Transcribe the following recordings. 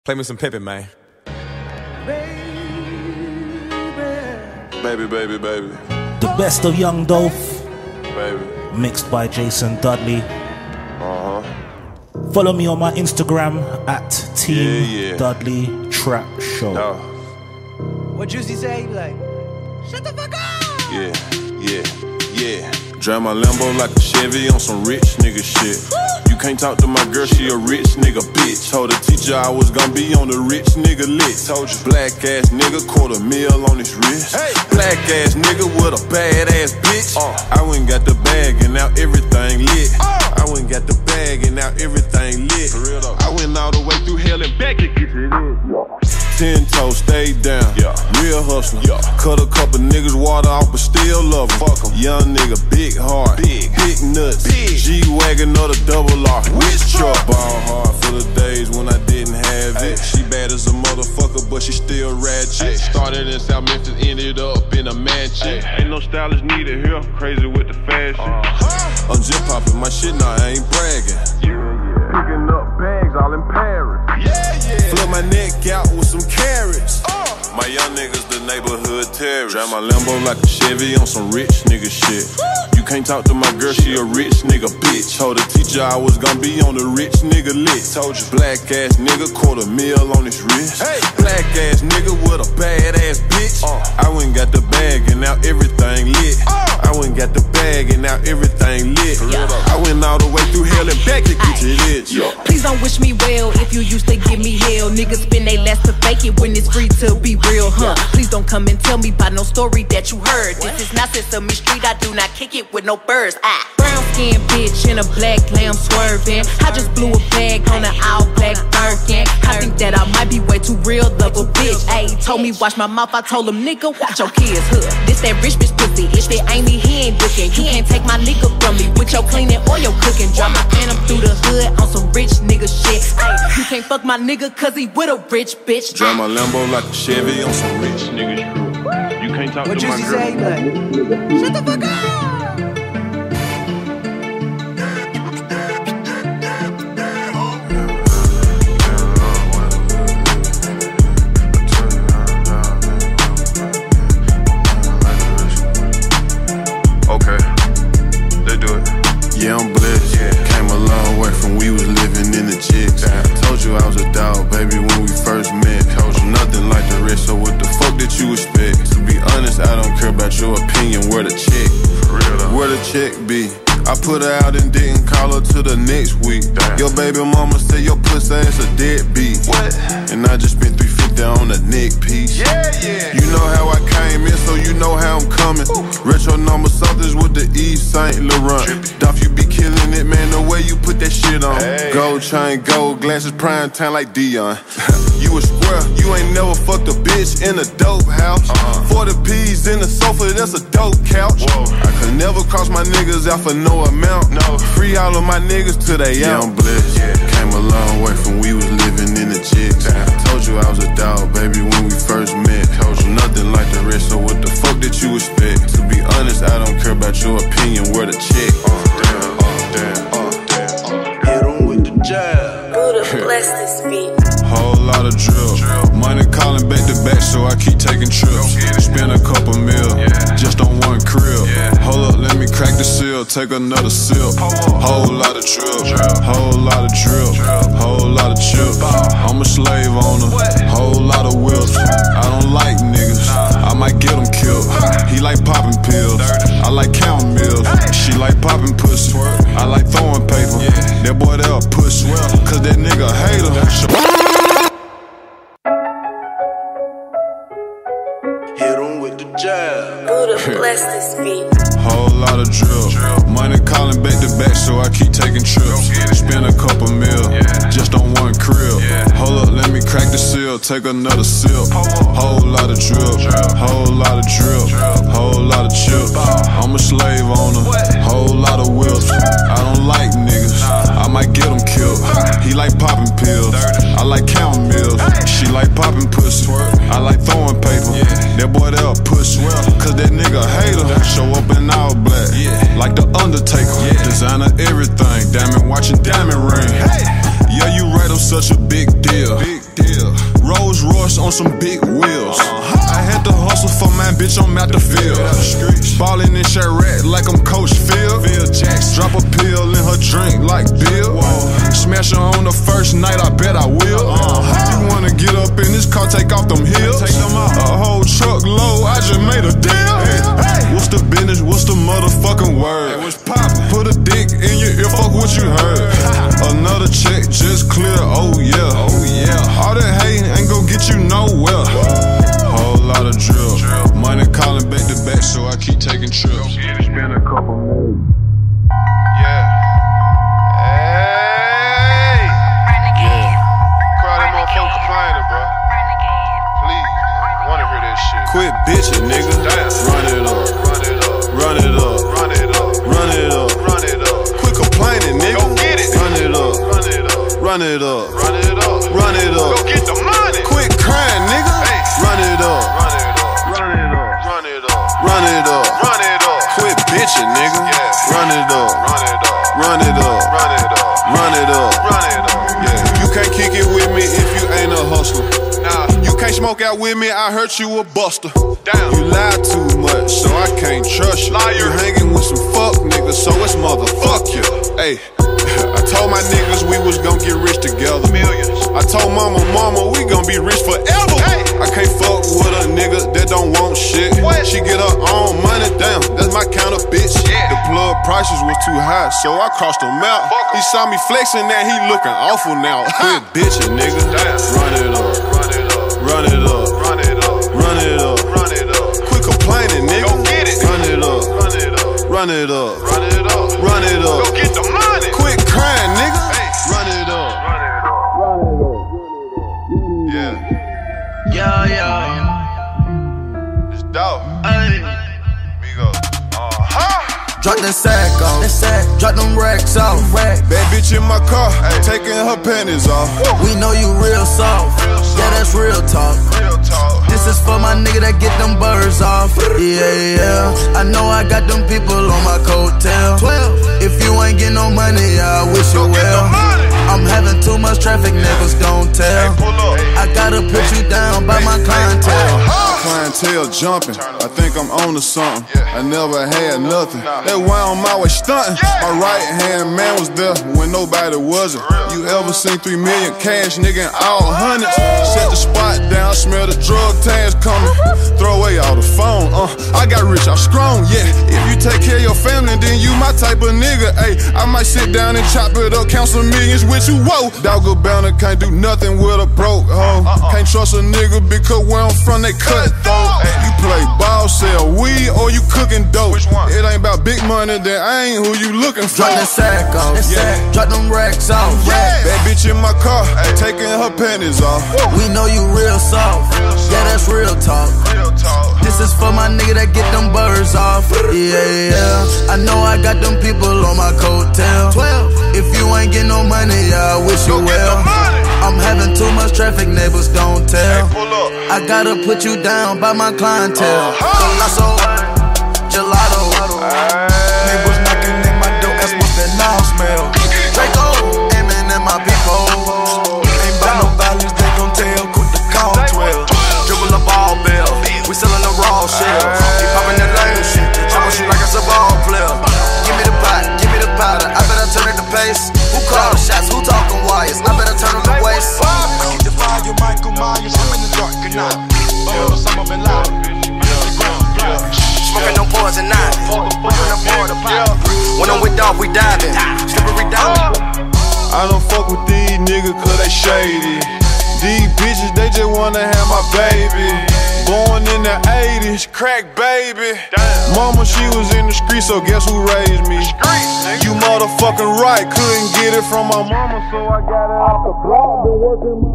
Play me some Pippin, man. Baby, baby, baby. The best of young Dolph. Baby. Mixed by Jason Dudley. Follow me on my Instagram at Team Dudley Trap Show. What Juicy say? He be like, shut the fuck up! Yeah. Drive my Lambo like a Chevy on some rich nigga shit. You can't talk to my girl, she a rich nigga bitch. Told the teacher I was gonna be on the rich nigga lit. Told you black ass nigga, $250,000 on his wrist. Hey. Black ass nigga with a bad ass bitch. I went and got the bag and now everything lit. I went and got the bag and now everything lit. For real though. I went all the way through hell and back to get it in. 10 toes, stay down. Real hustler. Cut a couple niggas water off, but still love 'em. Fuck 'em. Young nigga, big heart, big nuts, G-Wagon or the double R. Which truck? Ball hard for the days when I didn't have it. She bad as a motherfucker, but she still ratchet. Started in South Memphis, ended up in a mansion. Ain't no stylist needed here. Crazy with the fashion. I'm just popping my shit now, I ain't bragging. Picking up bags all in Paris. Flip my neck out with some carrots. My young niggas, the neighborhood terrorists. Drive my Lambo like a Chevy on some rich nigga shit. You can't talk to my girl, she a rich nigga bitch. Told the teacher I was gonna be on the rich nigga lit. Told you black ass nigga, $250,000 on his wrist. Black ass nigga with a bad ass bitch. I went and got the bag and now everything lit. I went and got the bag and now everything lit. I went all the way through hell and back to get to this. Please don't wish me well if you used to give me hell. Niggas spend they last to fake it when it's free to be real, huh? Please don't come and tell me about no story that you heard. This is not Sesame Street, I do not kick it with no birds. Brown skin bitch in a black lamb swerving. I just blew a bag on an all black Birkin. I think that I might be way too real, love a bitch. Ayy, told me watch my mouth, I told him nigga watch your kids, huh? This that rich bitch pussy, if it ain't me, he ain't looking. You can't take my nigga from me with your cleaning or your cooking. Drop my anthem through the hood on some rich nigga shit. Ayy, you can't fuck my nigga cause he with a rich bitch. Drive my Lambo like a Chevy on some rich nigga shit. You can't talk to my girl. Say? Like, shut the fuck up! Yeah, I'm blessed. Came a long way from we was living in the chicks. Told you I was a dog, baby, when we first met. Told you nothing like the rest, so what the fuck did you expect? To be honest, I don't care about your opinion. Where the check? For real though. Where the check be? I put her out and didn't call her till the next week. Your baby mama said your pussy ass a deadbeat. What? And I just spent $350 on a neck piece. You know how I came in, so you know how I'm coming. Retro number somethings with the East St. Laurent. Dolph, you be killing it, man, the way you put that shit on. Gold chain, gold glasses, prime time like Dion. You a square, you ain't never fucked a bitch in a dope house. 40 P's in the sofa, that's a dope couch. I could never cross my niggas out for no amount. Free all of my niggas till they out. I'm blessed. Came a long way from we was living in the chicks. Told you I was a dog, baby, when we first met. Told you nothing like the rest, so what the fuck did you expect? To be honest, I don't care about your opinion. Where the check? Hit 'em with the jab. Buddha bless this beat. Whole lot of drill. Money calling back to back, so I keep taking trips. Spend a couple mil, just on one crib. Hold up, let me crack the seal, take another sip. Whole lot of drip, whole lot of drip, whole lot of chip. I'm a slave owner, whole lot of whips. I don't like niggas, I might get them killed. He like popping pills, I like counting meals. She like popping pussy, I like throwing paper. That boy there a pussy, cause that nigga a hater. Hit 'em with the jab. Buddha bless this beat. Whole lot of drill. Money calling back to back, so I keep taking trips. Spend a couple mil, just on one crib. Hold up, let me crack the seal, take another sip. Whole lot of drip, whole lot of drip, whole lot of chips. I'm a slave owner, whole lot of whips. I don't like niggas, I might get them killed. He like popping pills, I like counting meals. She like popping pussy, I like throwing paper. That boy there a pussy, cause that nigga a hater. Show up in all black, like the Undertaker. Designer everything, diamond watching, diamond ring. Yeah, you right, I'm such a big deal. Rolls Royce on some big wheels. I had to hustle for my bitch, I'm out the field. Ballin' in Chirac like I'm Coach Phil. Drop a pill in her drink like Bill. Smash her on the first night, I bet I will. You wanna get up in this car, take off them heels. A whole truck load, I just made a deal. What's the business, what's the motherfucking word? Put a dick in your ear, fuck what you heard. Another check just clear, oh yeah. All that hating ain't gon' get you nowhere. Whole lot of drill. Money calling back to back, so I keep taking trips. It's been a couple more. Yeah. Hey. Crowd that motherfucker complaining, bro. Please, wanna hear that shit. Quit bitching, nigga. Run it up. Run it up. Run it up. Run it up. Run it up. Quit complaining, nigga. Go get it. Run it up. Run it up. Run it up. Run it up. Run it up. Go get the money. Quit crying, nigga. Hey. Run it up. Run it up. Run it up. Run it up. Run it up. Run it up. Quit bitching, nigga. Yeah. Run it up. Run it up. Run it up. Run it up. Run it up. Run it up. Yeah. You can't kick it with me if you ain't a hustler. Nah. You can't smoke out with me, I heard you a buster. Down. You lie too much, so I can't trust you. Liar. You hanging with some fuck niggas, so it's motherfuck you. Hey, I told my niggas we was gon' get rich together. Millions. I told mama, we gon' be rich forever. Hey. I can't fuck with a nigga that don't want shit. What? She get her own money down, that's my kind of bitch. Yeah. The plug prices was too high, so I crossed him out. Fuck 'em. He saw me flexing that he looking awful now. Quit bitching, nigga. Damn. Run it up. Run it up. Run it up. Run it up. Run it up. Run it up. Quit complaining, nigga. Go get it. Run it up. Run it up. Run it up. Run it up. Run it up. Go get the money. Quit crying, nigga. Hey. Run it up. Run it up. Run it up. Yeah. Yeah. It's Dolph. Migos. Drop that sack off, drop them racks off. Bad bitch in my car, taking her panties off. We know you real soft, yeah, that's real talk. Real talk. This is for my nigga that get them birds off. Yeah. I know I got them people on my coattail. 12. If you ain't get no money, I wish you Go get the well. money. I'm having too much traffic, niggas don't tell. Hey, pull up. I gotta put you down by my clientele. Clientele jumping, I think I'm on to something. Yeah. I never had nothing. That's why I'm always stunting. Yeah. My right hand man was there when nobody wasn't. You ever seen 3 million cash, nigga, in all hundreds? Set the spot down, smell the drug tags coming. Throw away all the phone, I got rich, I'm strong, yeah. If you take care of your family, then you my type of nigga, ayy. I might sit down and chop it up, count some millions with you, whoa. Doggo Bounty can't do nothing with a broke hoe. Can't trust a nigga because where I'm from, they cut though. You play ball, sell weed, or you cooking dope. Which one? It ain't about big money, then I ain't who you looking for. Drop that sack off, drop them racks off. Bad bitch in my car, taking her panties off. We know you real soft, yeah, that's real talk. Real talk. This is for my nigga that get them birds off. Yeah. I know I got them people on my coattail. 12. If you ain't get no money, I wish you Go get the well. money. I'm having too much traffic, neighbors don't tell. Pull up. I gotta put you down by my clientele. Colosso, gelato. Neighbors knocking in my door, that's what that now smell. Draco, aiming at my people. Ain't by no violence, they gon' tell. Quick to call 12. Dribble a ball bell. We sellin' the raw shell. He poppin' that lame shit. Choppin' shit like it's a ball player. Give me the pot, give me the powder. I better turn it to pace. Who call the shots? Who talking wires? I better turn them to waste. I keep the fire, Michael Myers. I'm in the dark and night. Some of it loud. Smoking no poison nine. When I'm with Dolph, we diving. Slippery diving. I don't fuck with these niggas cause they shady. These bitches, they just wanna have my baby. Born in the 80s, crack baby. Mama, she was in the street, so guess who raised me? You motherfucking right, couldn't get it from my mama, so I got it off the block. Been working my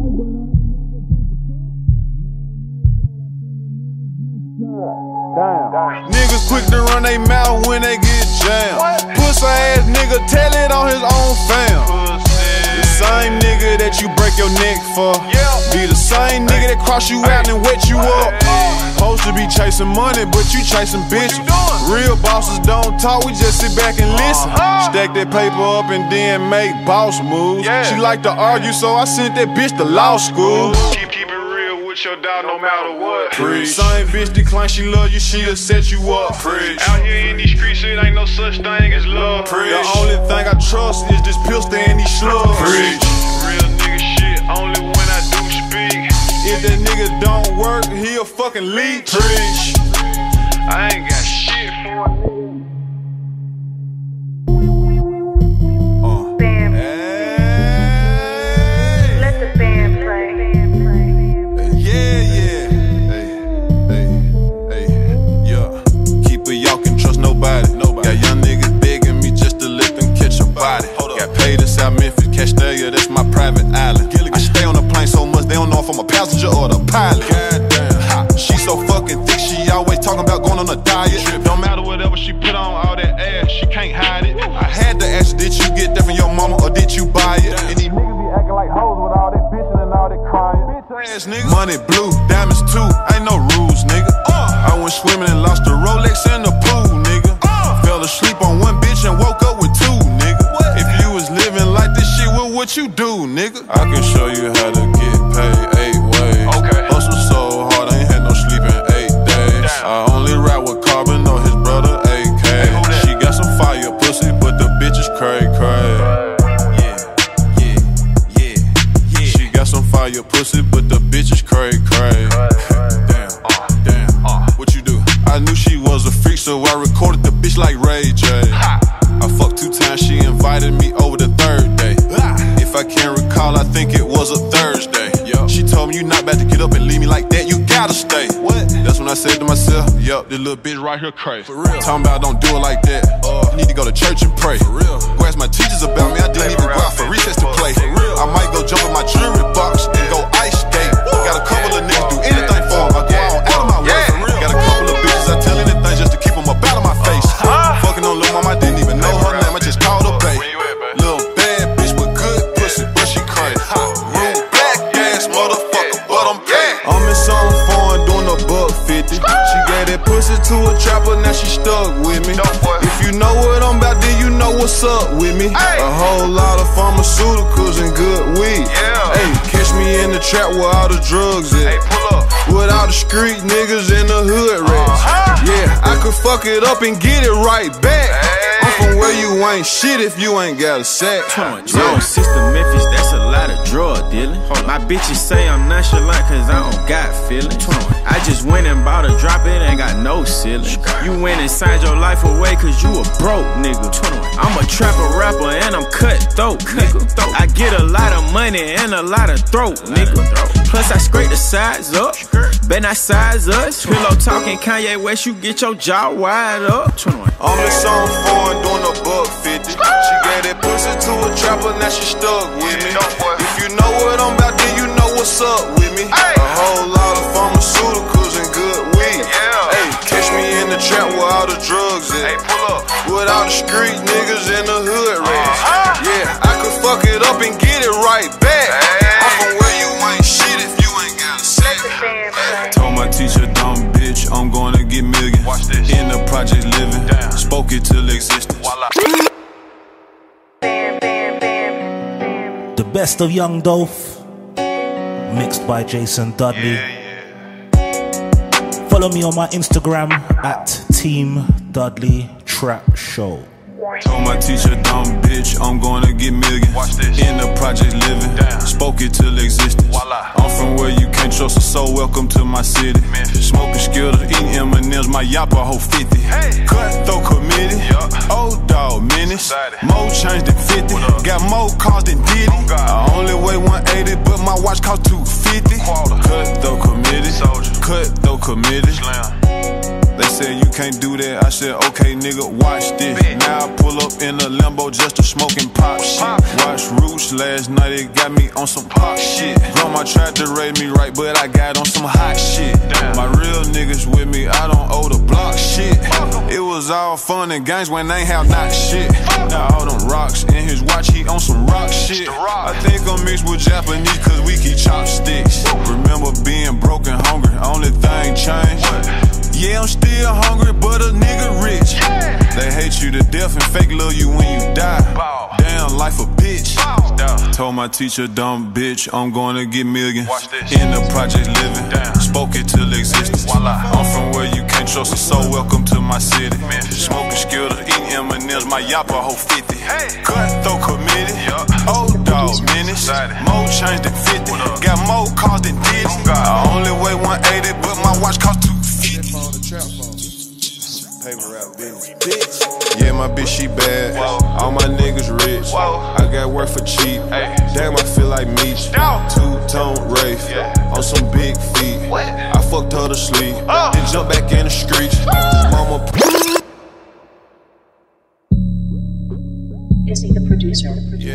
Damn. Niggas quick to run they mouth when they get jammed. Pussy ass nigga, tell it on his own fam. same nigga that you break your neck for. Be the same nigga that cross you out and wet you up. Supposed to be chasing money, but you chasing bitches. Real bosses don't talk, we just sit back and listen. Stack that paper up and then make boss moves. She like to argue, so I sent that bitch to law school. Keep it real with your dog no matter what. Preach. Same bitch decline, she love you, she'll set you up. Preach. Out here in these streets, it ain't no such thing as love. Preach. The only thing I trust is this pistol and these slugs. Preach. Real nigga shit, only when I do speak. If that nigga don't work, he a fucking leech. Preach. I ain't got shit for a nigga. That's my private island. I stay on the plane so much they don't know if I'm a passenger or the pilot. Goddamn, she so fucking thick, she always talking about going on a diet. Don't matter whatever she put on, all that ass, she can't hide it. I had to ask, did you get that from your mama or did you buy it? And these niggas be acting like hoes with all that bitching and all that crying. Bitch ass niggas. Money blue, diamonds too, ain't no rules, nigga. I went swimming and lost a Rolex in the pool, nigga. Fell asleep on one bitch and woke up with two, nigga. If you was living like this shit, what you do, nigga? I can show you how to get paid 8 ways. Okay. Hustle so hard, I ain't had no sleep in 8 days. I only ride with Carbon or his brother AK. She got some fire pussy, but the bitch is cray. Yeah. She got some fire pussy, but the bitch is cray. Damn. What you do? I knew she was a freak, so I recorded the bitch like Ray J. I fucked 2 times, she invited me over the 3rd day. If I can't recall, I think it was a Thursday. She told me you not about to get up and leave me like that, you gotta stay. What? That's when I said to myself, yup, this little bitch right here crazy. For real. Talking about don't do it like that. You need to go to church and pray. For real. Go ask my teachers about me, I didn't even go out for recess to play. For real. I might go jump in my jewelry box and go ice skate. Got a couple of niggas do anything for them, I go on out of my way. Got a couple of bitches, I tell anything just to keep them up out of my face. Fucking on little mama, I didn't even know her name, I just called her bae. Little bad bitch with good pussy, but she crazy. Real black ass motherfucker, but I'm paid. I'm in some foreign doing $150. She gave that pussy to a trapper, now she stuck with me. If you know what I'm about, then you know what's up with me. A whole lot of pharmaceuticals and good weed. Hey, catch me in the trap where all the drugs at. With all the street niggas in the hood rats. Yeah, I could fuck it up and get it right back. I'm from where you ain't shit if you ain't got a sack. Zone 6 to Memphis, that's a lot of drug dealing. My bitches say I'm nonchalant cause I don't got feelings. I just went and bought a drop, it ain't got no ceiling. You went and signed your life away cause you a broke nigga. I'm a trapper rapper and I'm cutthroat, nigga. I get a lot of money and a lot of throat, nigga. Plus I scrape the sides up, bet not size us. Pillow talking Kanye West, you get your jaw wide up. I'm in some foreign doing $150. She gave that pussy to a trapper, now she stuck with me. If you know what I'm about, then you know what's up with me. A whole lot of pharmaceuticals and good weed. Hey, catch me in the trap where all the drugs at. With all the street niggas in the hood rats. Yeah, I could fuck it up and get it right back. I'm from where you ain't shit if you ain't got a sack. Told my teacher, dumb bitch, I'm gonna get millions. In the project living, spoke it till existence. The best of Young Dolph, mixed by Jason Dudley. Follow me on my Instagram at Team Dudley Trap Show. Told my teacher, dumb bitch, I'm gonna get millions. In the project living, spoke it till existence. I'm from where you can't trust, so welcome to my city. Smoking Skittles, eating M&M's, my yappa hold 50. Cutthroat committee, old dog menace. More change than 50, got more cars than Diddy. I only weigh 180, but my watch cost 250. Cutthroat committee, cutthroat committee. They said, you can't do that. I said, okay, nigga, watch this. Now I pull up in a Lambo just to smoke and pop shit. Watch Roots last night, it got me on some pop shit. Grandma tried to raise me right, but I got on some hot shit. My real niggas with me, I don't owe the block shit. It was all fun and games when they ain't have not shit. Now all them rocks in his watch, he on some rock shit. I think I'm mixed with Japanese cause we keep chopsticks. Remember being broke and hungry, only thing changed. Yeah, I'm still hungry, but a nigga rich. They hate you to death and fake love you when you die. Damn, life a bitch. Told my teacher, dumb bitch, I'm gonna get millions. In the project living, spoke it till existence. I'm from where you can't trust a soul, welcome to my city. Smoking Skittles, eating M&M's, my yappa hold 50. Cutthroat committed, old dog menace. More change than 50, got more cars than Diddy. I only weigh 180, but my watch cost 250. Paper rap business. Yeah, my bitch, she bad. All my niggas rich. I got work for cheap. Damn, I feel like Meech. Two-tone Wraith on some big feet. I fucked her to sleep, then jump back in the streets. Mama. Is he the producer?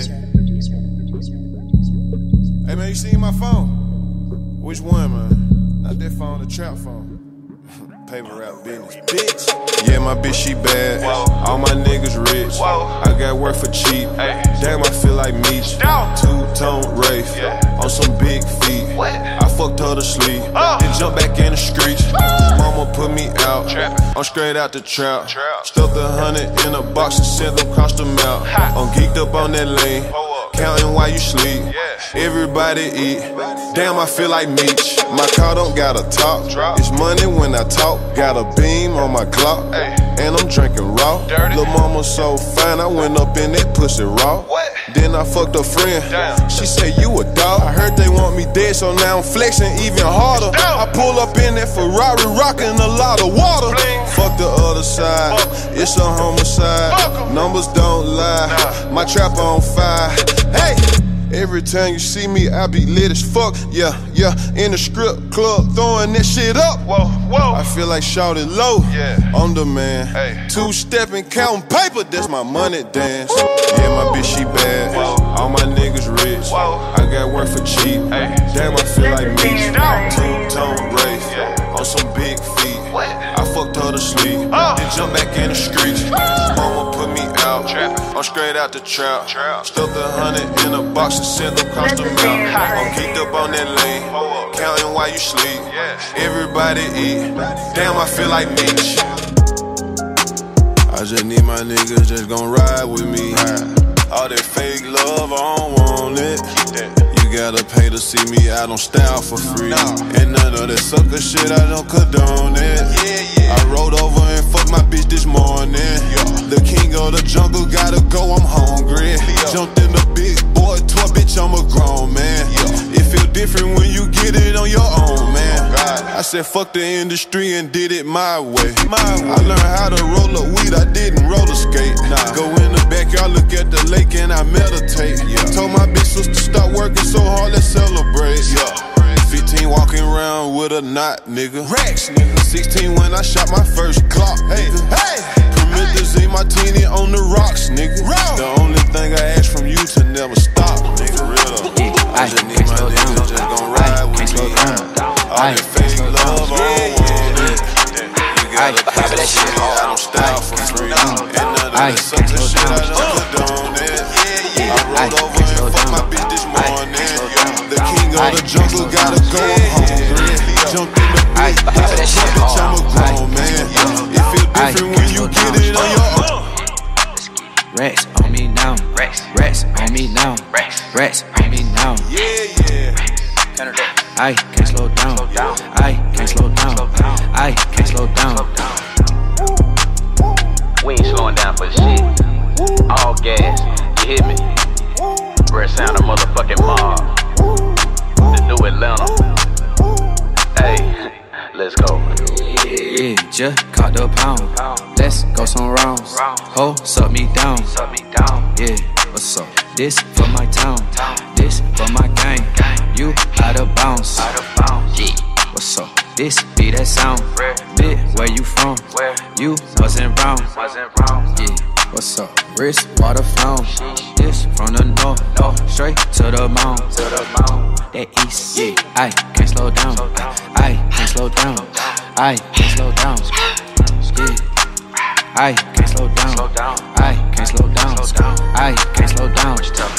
Hey man, you seen my phone? Which one, man? Not that phone, the trap phone. Paper rap business, bitch. Yeah, my bitch, she bad. All my niggas rich. I got work for cheap. Damn, I feel like Meech. Two-tone Wraith on some big feet. I fucked her to sleep, then jump back in the streets. Mama put me out, I'm straight out the trap. Stuffed 100 in a box and sent them across the mouth. I'm geeked up on that lane, counting while you sleep. Everybody eat. Damn, I feel like Meech. My car don't got a top. It's money when I talk. Got a beam on my clock, and I'm drinking raw. Lil' mama so fine, I went up in that pussy raw. Then I fucked a friend. She said, you a dog. I heard they want me dead, so now I'm flexing even harder. I pull up in that Ferrari, rocking a lot of water. Fuck the other side, it's a homicide. Numbers don't lie, my trap on fire. Hey! Every time you see me, I be lit as fuck. Yeah, in the strip club, throwing that shit up. I feel like shouted low. I'm the man. Two-stepping, counting paper, that's my money dance. Yeah, my bitch, she bad. All my niggas rich. I got work for cheap. Damn, I feel like Meech. Two-tone Wraith on some big feet. I fucked her to sleep, then jump back in the streets. Mama put me out, I'm straight out the trap. Stuffed 100 in a box and sent them across the mouth. I'm geeked up on that lane, counting while you sleep. Everybody eat. Damn, I feel like Meech. I just need my niggas just gon' ride with me. All that fake love, I don't want it. You gotta pay to see me out on style for free. And none of that sucker shit, I don't condone it. I rode over and fucked my bitch this morning. The king of the jungle, gotta go, I'm hungry. Jumped in the big boy toy, bitch, I'm a grown man. It feel different when you get it on your own, man. I said fuck the industry and did it my way. I learned how to roll up weed, I didn't roller skate. Go in the backyard, look at the lake and I meditate. Told my bitch sister stop working so hard, let's celebrate. 15 walking around with a knot, nigga. 16 when I shot my first clock, nigga. Promethazine martini on the rocks, nigga. The only thing I ask from you to never stop, nigga. I just need my niggas just gon' ride with me. All that fake love, I don't want it. You gotta pay that shit, I don't style for free. And none of that sucker shit, I don't condone it. I rode over and fucked my bitch this morning. The king of the jungle, gotta go, I'm hungry. Jumped in the big bitch, I'm a grown man. It feel different when you get it on your own. Racks on me now, racks on me now, racks on me now. I can't slow down, I can't slow down, I can't slow down. We ain't slowing down for shit. All gas, you hear me? We're sound of motherfucking mob. The new Atlanta. Hey, let's go. Yeah, just caught the pound. Let's go some rounds. Ho, suck me down. Yeah, what's up? This for my town. This for my gang. You out of bounds. Yeah, what's up? This be that sound. Bit, where you from? You wasn't round. Yeah, what's up? Wrist, water fountain. This from the north, straight to the mountain. That east, yeah, I can't slow down. I can't slow down. I can't slow down. Yeah, I can't slow down. I can't slow down. I can't slow down.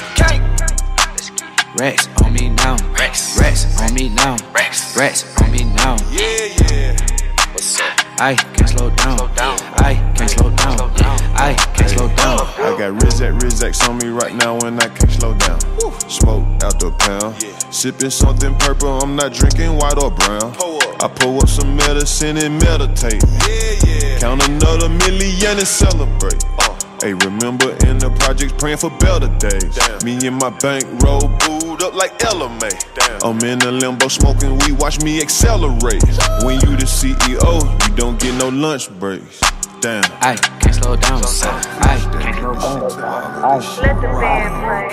Racks on me now. Racks on me now. Racks on me now. Yeah. What's up? I can't slow down. I can't slow down. I can't slow down. I got Rizaks on me right now and I can't slow down. Smoke out the pound. Sipping something purple, I'm not drinking white or brown. I pull up some medicine and meditate. Count another million and celebrate. Hey, remember in the projects praying for better days. Me and my bankroll booed up like LMA. I'm in the limbo smoking weed, watch me accelerate. When you the CEO, you don't get no lunch breaks. Damn. I can't slow down. I can't slow down. Let the band play.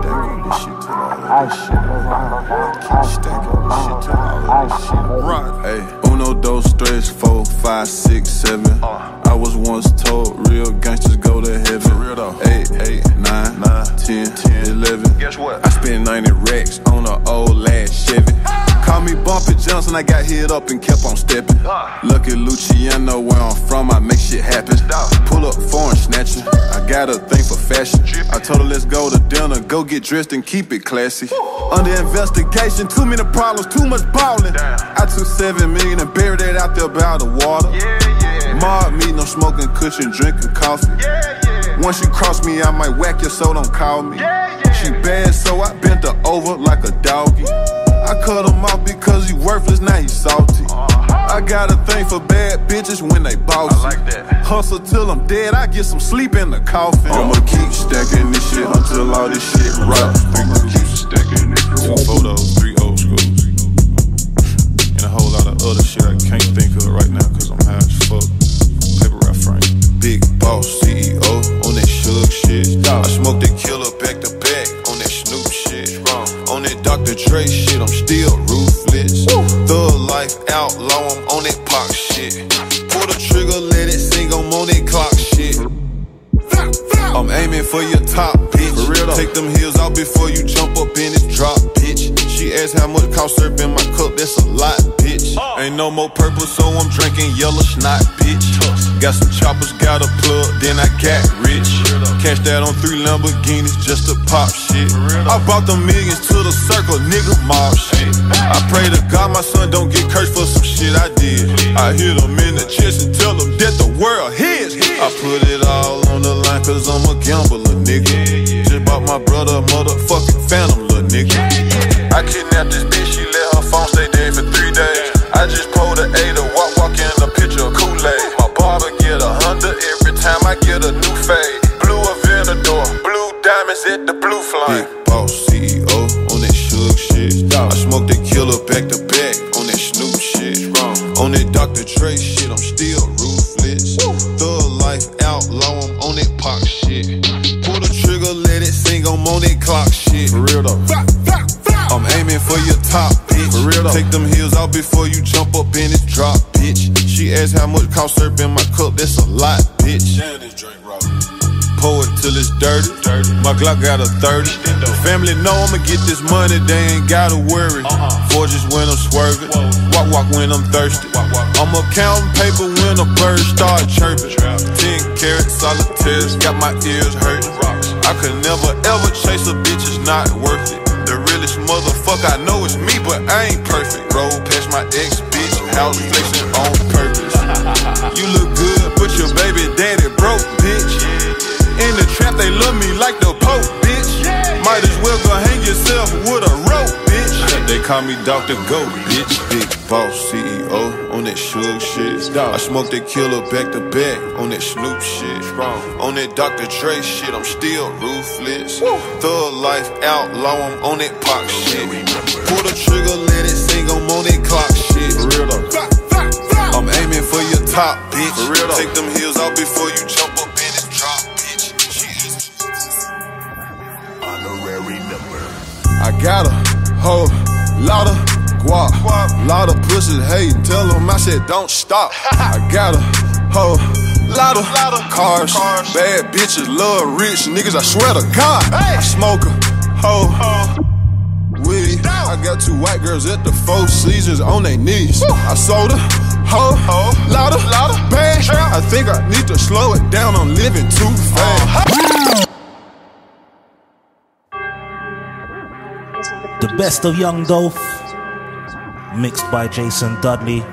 Hey, 1, 2, 3, 4, 5, 6, 7. I was once told real gangsters go to heaven. 8, 9, 10, 11. Guess what? I spent 90 racks on an old ass Chevy. Call me Bumpy Johnson, I got hit up and kept on stepping. Lucky Luciano, where I'm from, I make shit happen. Pull up foreign snatching, I got a thing for fashion. I told her let's go to dinner, go get dressed and keep it classy. Under investigation, too many problems, too much ballin'. I took 7 million and buried it out there by the water. Mob meeting, I'm smoking cushion, drinking coffee. Once you cross me, I might whack you, so don't call me. She bad, so I bent her over like a doggy. I cut him off because he worthless, now he salty. I got a thing for bad bitches when they bossy. I like that. Hustle till I'm dead, I get some sleep in the coffin. I'ma keep stacking this shit until all this shit rock. I'ma keep stacking this shit. 2 photos, 3 old schools. And a whole lot of other shit I can't think of right now cause I'm high as fuck. Paper route frame. Big boss CEO on that Suge shit. I smoke that killer back to back on that Snoop shit. On that Dr. Dre shit, I'm still ruthless. Thug life outlaw, I'm on that pop shit. Pull the trigger, let it sing, I'm on that clock shit. I'm aiming for your top, bitch. For real though. Take them heels out before you jump up in this drop, bitch. She asked how much cost syrup in my cup, that's a lot, bitch. Ain't no more purple, so I'm drinking yellow snot, bitch. Got some choppers, got a plug, then I got rich. Cash that on 3 Lamborghinis just to pop shit. I bought them millions to the circle, nigga mob shit. I pray to God my son don't get cursed for some shit I did. I hit him in the chest and tell him that the world his. I put it all on the line cause I'm a gambler, nigga. Just bought my brother a motherfucking phantom, little nigga. I kidnapped this bitch, she let her phone stay dead for 3 days. I just pulled a 8 to walk in a picture of Kool-Aid. My barber get 100 every time I get a new fade. Blue Aventador, blue diamonds at the blue flame. Big boss CEO on that Suge shit. I smoke that killer back to back on that Snoop shit. On that Dr. Dre shit, I'm still ruthless. Thug life outlaw, I'm on that pop shit. Pull the trigger, let it sing, I'm on that clock shit. For real though. I'm aiming for your top, bitch. For real though. Take them heels out before you jump up in this drop, bitch. She asked how much cost syrup in my cup, that's a lot, bitch. Damn, this drink rock. Pour it till it's dirty. My Glock got a 30. The family know I'ma get this money, they ain't gotta worry. Forges when I'm swerving, walk when I'm thirsty. I'ma counting paper when a bird start chirping. 10 carats solitaires, got my ears hurting. I could never ever chase a bitch, it's not worth it. The realest motherfucker I know is me, but I ain't perfect. Roll past my ex bitch, house flexing on purpose. You look good, but your baby daddy broke, bitch. In the trap, they love me like the Pope, bitch. Might as well go hang yourself with a rope, bitch. They call me Dr. Go, bitch. Big boss CEO on that Suge shit. I smoke that killer back to back on that Snoop shit. On that Dr. Dre shit, I'm still ruthless. Thug life outlaw, I'm on that pop shit. Pull the trigger, let it sing, I'm on that clock shit. For real though. I'm aiming for your top, bitch. For real though. Take them heels out before you jump up in this drop, bitch. Honorary number. I got a whole lot of guap, lot of pussies hatin', tell them I said don't stop. I got a whole lot of cars, bad bitches, love rich niggas, I swear to God. I smoke a whole weed. I got 2 white girls at the 4 Seasons on their knees. I sold a whole lot of bad. I think I need to slow it down, I'm living too fast. The best of Young Dolph, mixed by Jason Dudley.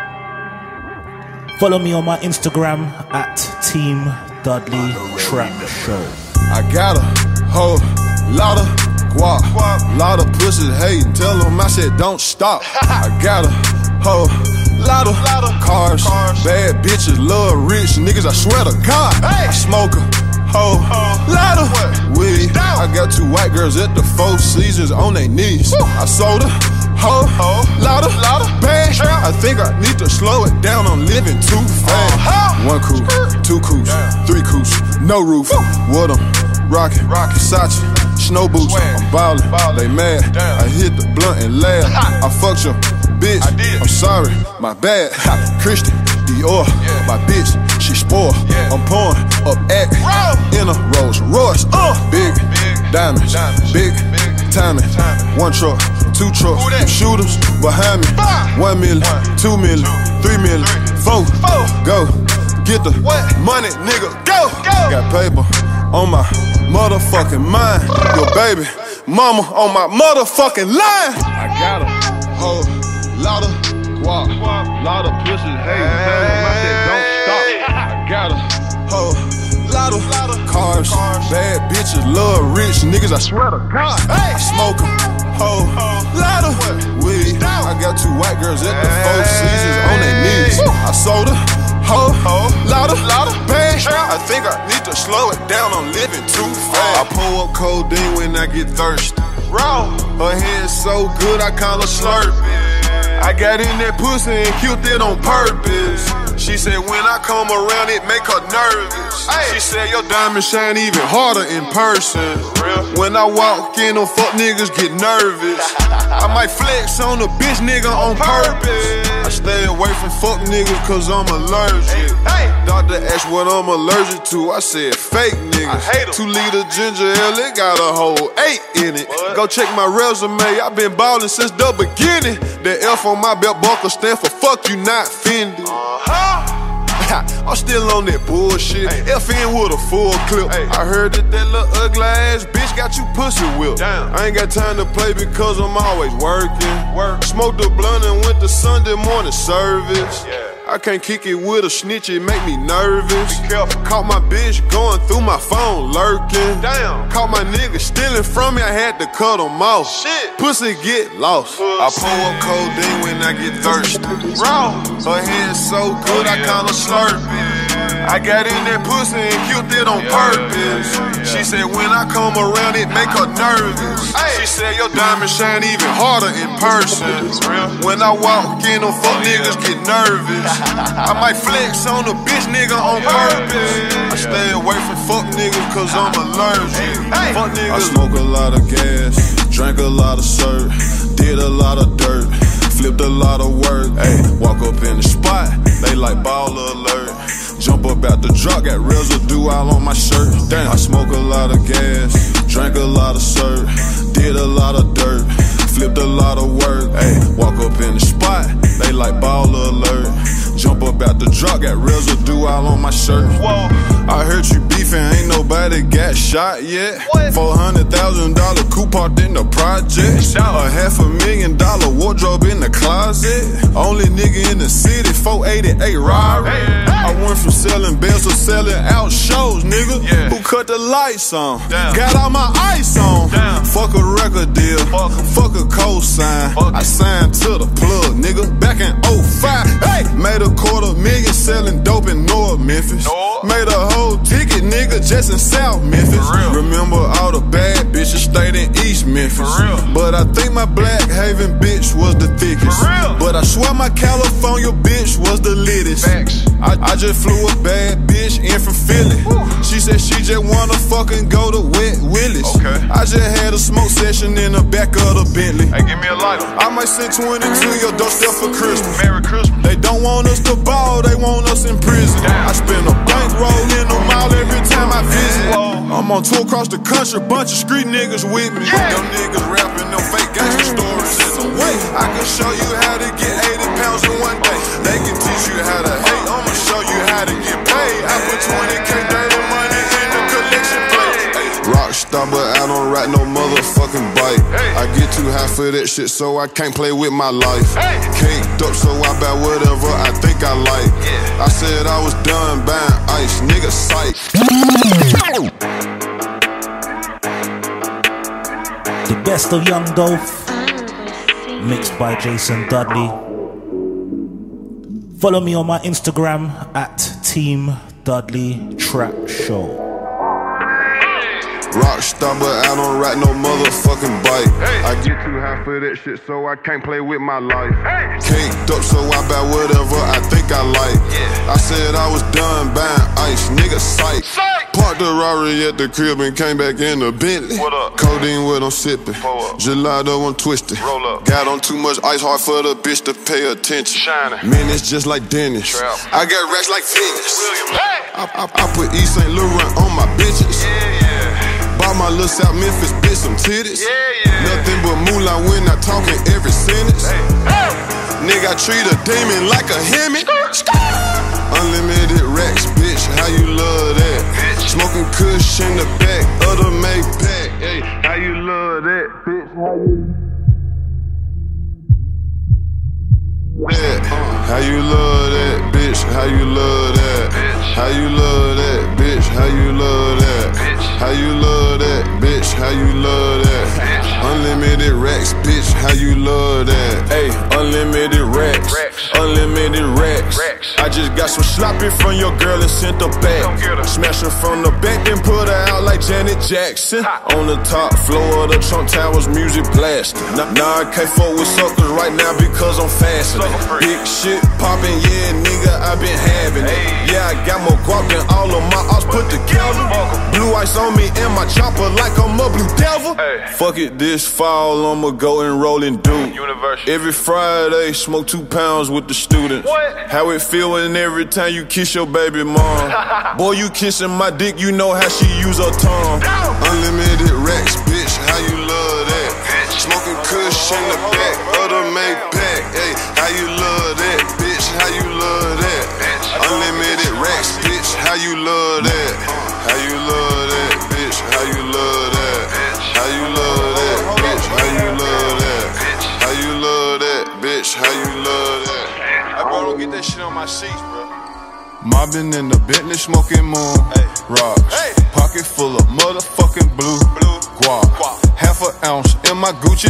Follow me on my Instagram at Team Dudley Trap Show. I got a whole lot of guap, lot of pussies hatin', tell them I said don't stop. I got a whole lot of cars, bad bitches, love rich niggas, I swear to God. I smoke a whole lot of weed. I got 2 white girls at the 4 Seasons on their knees. I sold a whole lot of bad. I think I need to slow it down, I'm living too fast. 1 coupe, 2 coupes, 3 coupes, no roof. What I'm rockin', Versace, snow boots. I'm ballin', they mad. I hit the blunt and laugh. I fucked your bitch, I'm sorry, my bad. Christian Dior, my bitch, she spoiled. I'm pouring up act in a Rolls Royce. Big diamonds, big timing. 1 truck, 2 trucks, shooters behind me. 1 million, 2 million, 3 million, 4. Go get the money, nigga. Go. Got paper on my motherfucking mind. Your baby mama on my motherfucking line. I got a whole lot of guap, lot of pussies hatin', tell them I said don't stop. I got a whole lot of cars, bad bitches, love rich niggas, I swear to God. I smoke a whole lot of weed. I got 2 white girls at the 4 Seasons on their knees. I sold a whole lot of bad. I think I need to slow it down, I'm living too fast. I pull up codeine when I get thirsty. Raw, her head so good I kinda slurp it. I got in that pussy and killed it on purpose. She said when I come around it make her nervous. She said your diamond shine even harder in person. When I walk in, them fuck niggas get nervous. I might flex on a bitch nigga on purpose. I stay away from fuck niggas cause I'm allergic. Doctor asked what I'm allergic to, I said fake niggas. 2 liter ginger ale, it got a whole 8 in it. Go check my resume, I been ballin' since the beginning. The F on my belt buckle stand for fuck you not offended. I'm still on that bullshit. FN with a full clip. I heard that little ugly ass bitch got you pussy whipped. I ain't got time to play because I'm always working. Smoked a blunt and went to Sunday morning service. I can't kick it with a snitch, it make me nervous. Caught my bitch going through my phone lurking. Caught my nigga stealing from me, I had to cut him off. Pussy get lost. I pull up codeine when I get thirsty. Raw, her head so good I kinda slurp it. I got in that pussy and killed it on purpose. She said when I come around it make her nervous. She said your diamond shine even harder in person. When I walk in, them fuck niggas get nervous. I might flex on a bitch nigga on purpose. I stay away from fuck niggas cause I'm allergic. Fuck niggas. I smoke a lot of gas, drank a lot of syrup, did a lot of dirt, flipped a lot of work. Walk up in the spot, they like baller alert. Jump up out the truck, got residue all on my shirt. Damn, I smoke a lot of gas, drank a lot of syrup, did a lot of dirt, flipped a lot of work. Walk up in the spot, they like baller alert. Jump up out the truck, got residue all on my shirt. Whoa, I heard you beefing, ain't nobody got shot yet. $400,000 coupe parked in the project. A $500,000 wardrobe in the closet. Only nigga in the city, 488 Rari. I went from selling bells to selling out shows, nigga. Who cut the lights on? Got all my ice on. Fuck a record deal, fuck a cosign. I signed to the plug, nigga, back in 05. Made a $250,000 selling dope in North Memphis. Made a whole ticket, nigga, just in South Memphis. Remember all the bad bitches stayed in East Memphis. But I think my Black Haven bitch was the thickest. But I swear my California bitch was the littest. I just flew a bad bitch in from Philly. She said she just wanna fucking go to Wet Willie's. I just had a smoke session in the back of the Bentley. Hey, give me a lighter. I might send 20 to your doorstep for Christmas. Merry Christmas. They don't want us to ball, they want us in prison. I spend a bankroll in the mall every time I visit. I'm on tour across the country, bunch of street niggas with me. Them niggas rapping them fake gangster stories in the way. I can show you how to get 80 pounds in one day. They can teach you how to hate, I'ma show you how to get paid. I put 20K dirty money in the collection plate. Rockstar, but I don't ride no motherfucking bike. I get too high for that shit, so I can't play with my life. Caked up, so I buy whatever I think I like. I said I was done buying ice, nigga psych. The best of Young Dolph, mixed by Jason Dudley. Follow me on my Instagram at Team Dudley Trap Show. Rockstar, but I don't ride no motherfucking bike. I get too high for that shit, so I can't play with my life. Caked up, so I buy whatever I think I like. I said I was done buying ice, nigga psych. Parked the Rari at the crib and came back in the Bentley. What up? Codeine what I'm sipping. Gelato I'm twisted. Roll up. Got on too much ice, hard for the bitch to pay attention. Shining. Minutes just like Dennis. Trap. I got racks like Venus. Williams. I put East St. Laurent on my bitches. Bought my little South Memphis bitch some titties. Nothing but moolah when I talking every sentence. Nigga, I treat a demon like a Hemi. Unlimited racks, bitch, how you love that? Smoking kush in the back of the Maybach. Hey, how you love that, bitch? How you love that, bitch? How you love that? How you love that, bitch? How you love that? How you love that, bitch? How you love that? Unlimited racks, bitch, how you love that? Hey, unlimited racks, unlimited racks. I just got some sloppy from your girl and sent her back. Smash her from the back and put her out like Janet Jackson. On the top floor of the Trump Towers, music blasting. Now I can't fuck with suckers right now because I'm fasting. Big shit popping, yeah, nigga, I been having it. Yeah, I got more guap than all of my ops put together. Blue ice on me and my chopper like I'm a blue devil. Fuck it, this fall I'ma go and roll and do. Every Friday, smoke 2 pounds with the students. How it feel when every time you kiss your baby mom? Boy, you kissing my dick, you know how she use her tongue. Unlimited racks, bitch, how you love that? Smoking kush in the back of the Maybach. Hey, how you love that, bitch? How you love that? Unlimited racks, bitch, how you love that? How you love that, bitch? How you love that? How you love that, bitch? How you love that? How you love that, bitch? How you love that? I bro, don't get that shit on my seats, bro. Mobbing in the Bentley, smoking moon rocks. Pocket full of motherfucking blue guap. Half an ounce in my Gucci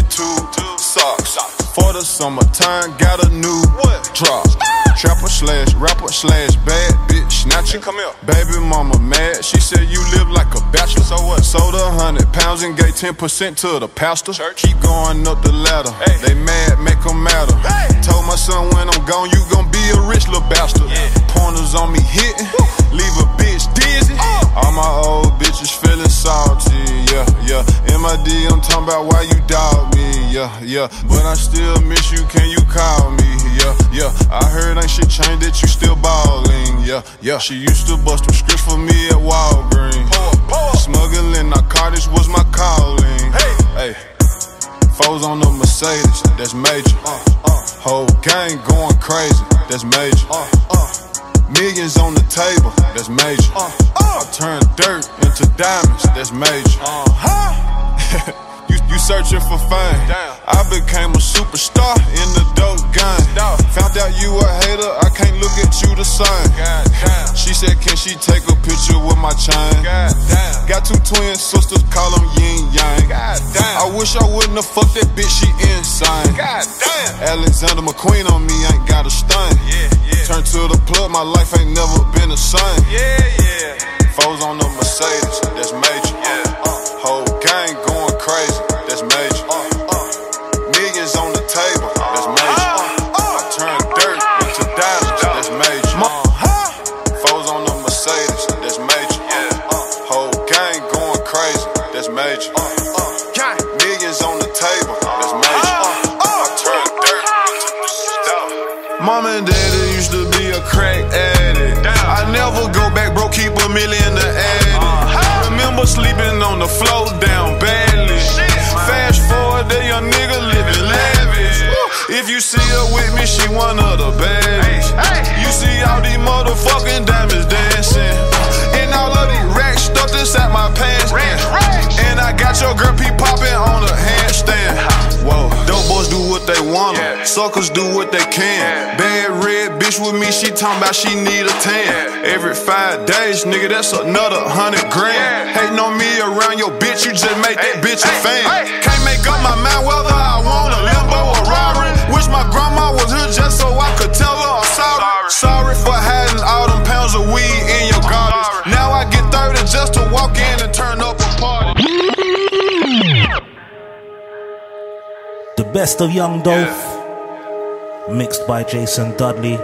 socks. For the summertime, got a new drop. Trapper slash rapper slash bad bitch snatcher. Come here. Baby mama mad, she said you live like a bachelor. So what? Sold 100 pounds and gave 10% to the pastor. Keep going up the ladder. They mad, make them matter. Told my son when I'm gone, you gon' be a rich little bastard. Pointers on me hitting, leave a bitch dizzy. All my old bitches feeling salty, yeah. MID, I'm talking about why you dog me, yeah. But I still miss you, can you call me, yeah. I heard ain't shit changed that you still ballin', yeah. She used to bust them scripts for me at Walgreens. Smuggling narcotics was my calling. Hey, foes on the Mercedes, that's major. Whole gang going crazy, that's major. Millions on the table, that's major. I turn dirt into diamonds, that's major. You searching for fame. I became a superstar in the dope game. Found out you a hater, I can't look at you the same. She said, can she take a picture with my chain? Got 2 twin sisters, call them yin yang. I wish I wouldn't have fucked that bitch, she insane. Alexander McQueen on me, ain't got a stain. Turn to the plug, my life ain't never been the same. Foes on the Mercedes, that's major. Whole gang going crazy, that's major. Millions on the table, that's major. Mama and daddy used to be a crack addict. I never go back broke, keep $1 million in the attic. Remember sleeping on the floor down badly. Fast forward, that young nigga living lavish. If you see her with me, she one of the baddest. You see all these motherfucking diamonds dancing, and all of these racks stuffed inside my pants. And I got your girl P popping on a handstand. Whoa, dope boys do what they wanna, suckers do what they can. Bad red bitch with me, she talking about she need a tan. Every 5 days, nigga, that's another 100 grand. Hating on me around your bitch, you just make that bitch a fan. Can't make up my mind whether I want a Limbo or Rari. Wish my grandma was here just so I could tell her I'm sorry. Sorry for hiding all them pounds of weed in your garbage. Now I get 30 just to walk in and turn up a party. The best of Young Dolph, mixed by Jason Dudley.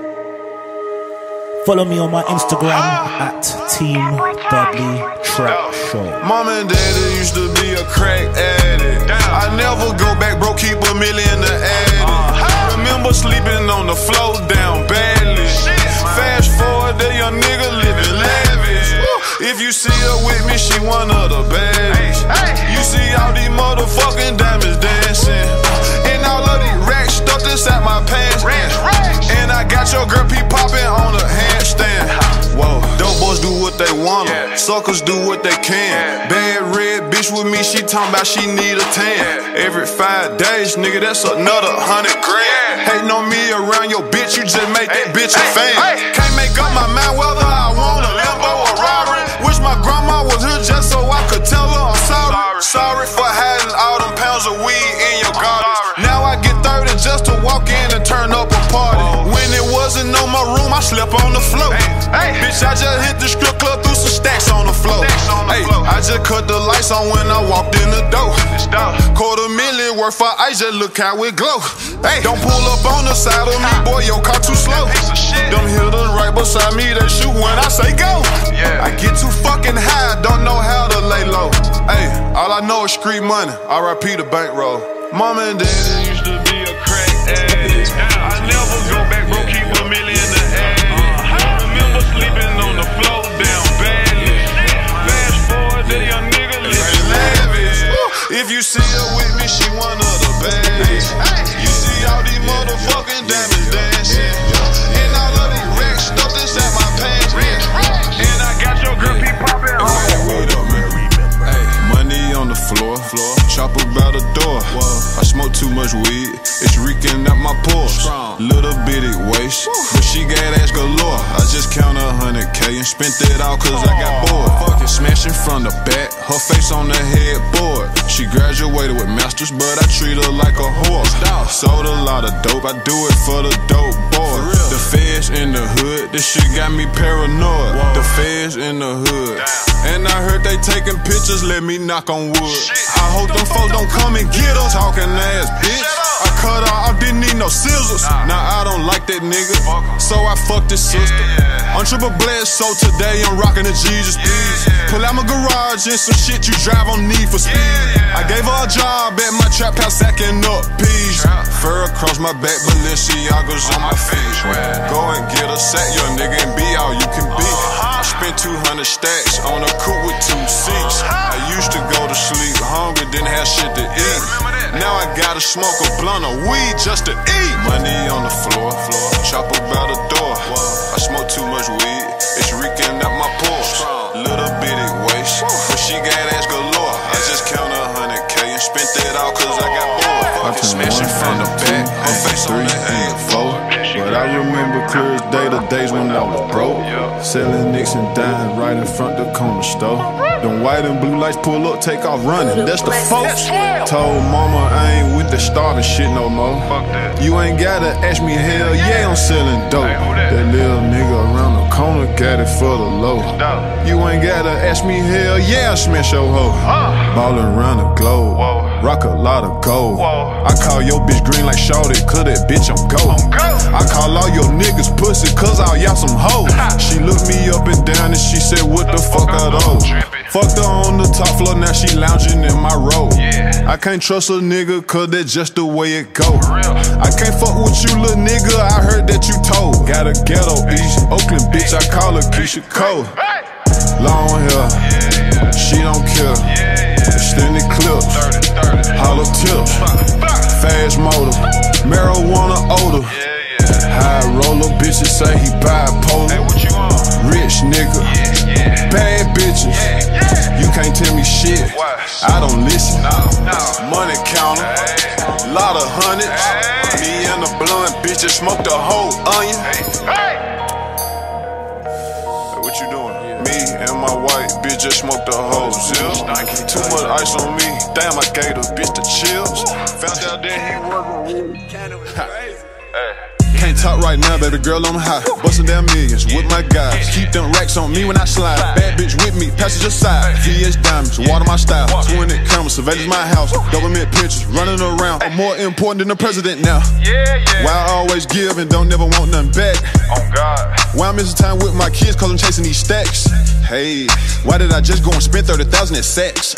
Follow me on my Instagram at Team Dudley Trap Show. Mama and daddy used to be a crack addict. I never go back broke, keep $1 million in the attic. Remember sleeping on the floor down badly. Fast forward, that young nigga living lavish. If you see her with me, she one of the baddest. You see all these motherfucking diamonds dancing, and all of these racks stuffed inside my pants. And I got your girl P popping on a handstand. Whoa, dope boys do what they wanna, suckers do what they can. Bad red bitch with me, she talking about she need a tan. Every 5 days, nigga, that's another 100 grand. Hating on me around your bitch, you just make that bitch a fan. Can't make up my mind whether I want a Limbo or Rari. Wish my grandma was here just so I could tell her I'm sorry. Sorry for hiding all them pounds of weed in your garbage. Now I get 30 just to walk in and turn up a party. When it wasn't on my room, I slept on the floor. Bitch, I just hit the strip club, threw some stacks on the floor. I just cut the lights on when I walked in the door. $250,000 worth for ice, just look how it glow. Don't pull up on the side of me, boy, your car too slow. Them hitters right beside me, they shoot when I say go. I get too fucking high, don't know how to lay low. All I know is street money, R.I.P. the bankroll. Mama and daddy used to be a crack addict. I never go back broke, keep $1 million in the attic. Remember sleeping on the floor down badly. Fast forward, that young nigga living lavish. If you see her with me, she one of the baddest. You see all these motherfucking diamonds dancing, and all of these racks stuffed inside my pants. And I got your girl P popping on. Money on the floor, chopper by the door. I smoke too much weed, it's reeking out my pores. Little bitty waist, but she got ass galore. I just count 100K and spent it all cause I got bored. Fucking smashing from the back, her face on the headboard. She graduated with masters, but I treat her like a whore. Sold a lot of dope, I do it for the dope boy. The feds in the hood, this shit got me paranoid. The feds in the hood, and I heard they taking pictures, let me knock on wood. I hope them folks don't come and get us, talking ass bitch. I cut her off, didn't need no scissors. Now I don't like that nigga, so I fucked his sister. On triple bled, so today I'm rocking the Jesus bees. Pull out my garage and some shit you drive on need for speed. I gave her a job at my trap house, sacking up peas. Fur across my back, Balenciagas on my feet. Go and get a sack, young nigga, and be all you can be. I spent 200 stacks on a coupe with 2 seats. I used to go to sleep hungry, didn't have shit to eat. Now I gotta smoke a blunt of weed just to eat. Money on the floor, chopper by the door. I smoke too much weed, it's reeking out my pores. Little bitty waist, but she got ass galore. I just count 100K and spent it all cause I got bored. Fucking smashing from the back, her face on the head. But I remember clear as day the days when I was broke, selling nicks and dimes right in front the corner store. Them white and blue lights pull up, take off running, that's the folks. Told mama I ain't with the starving shit no more. You ain't gotta ask me, hell yeah, I'm selling dope. That little nigga around the corner got it for the low. You ain't gotta ask me, hell yeah, I smash your hoe. Ballin' around the globe, rock a lot of gold. I call your bitch green like shorty, cause that bitch I'm gold. I call all your niggas pussy, cause all y'all some hoes. She looked me up and down and she said, what the fuck are those? Fucked her on the top floor, now she lounging in my robe. I can't trust a nigga, cause that's just the way it go. I can't fuck with you, little nigga, I heard that you told. Got a ghetto East Oakland bitch, I call her Keisha Cole. Long hair, she don't care. Extended clips, hollow tips, fast motor, marijuana odor. High roller, bitches say he bipolar. Rich nigga, bad bitches. You can't tell me shit, I don't listen. Money counter, lot of hundreds. Me and the blunt bitches smoked the whole onion. What you doing? Me and my white bitch just smoked the whole zip. Too much ice on me, damn I gave the bitch the chills. Found out that he wasn't Can't talk right now, baby girl, I'm high. Bustin' down millions with my guys. Keep them racks on me when I slide. Bad bitch with me, passenger side. VS diamonds, water my style. 20 cameras, surveillance my house. Government pictures, running around. I'm more important than the president now. Why I always give and don't never want nothing back. Why I'm missing time with my kids cause I'm chasing these stacks. Hey, why did I just go and spend 30,000 at sex?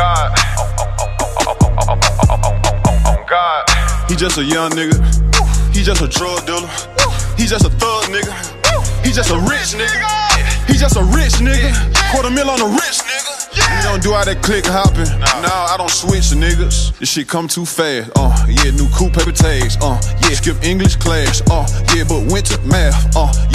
He just a young nigga. He just a drug dealer. He just a thug nigga. He just a rich nigga. He just a rich nigga. $250,000 on a rich nigga. We don't do all that click hopping. Nah, I don't switch niggas. This shit come too fast. Yeah, new coupe paper tags. Yeah, skip English class. Yeah, but went to math.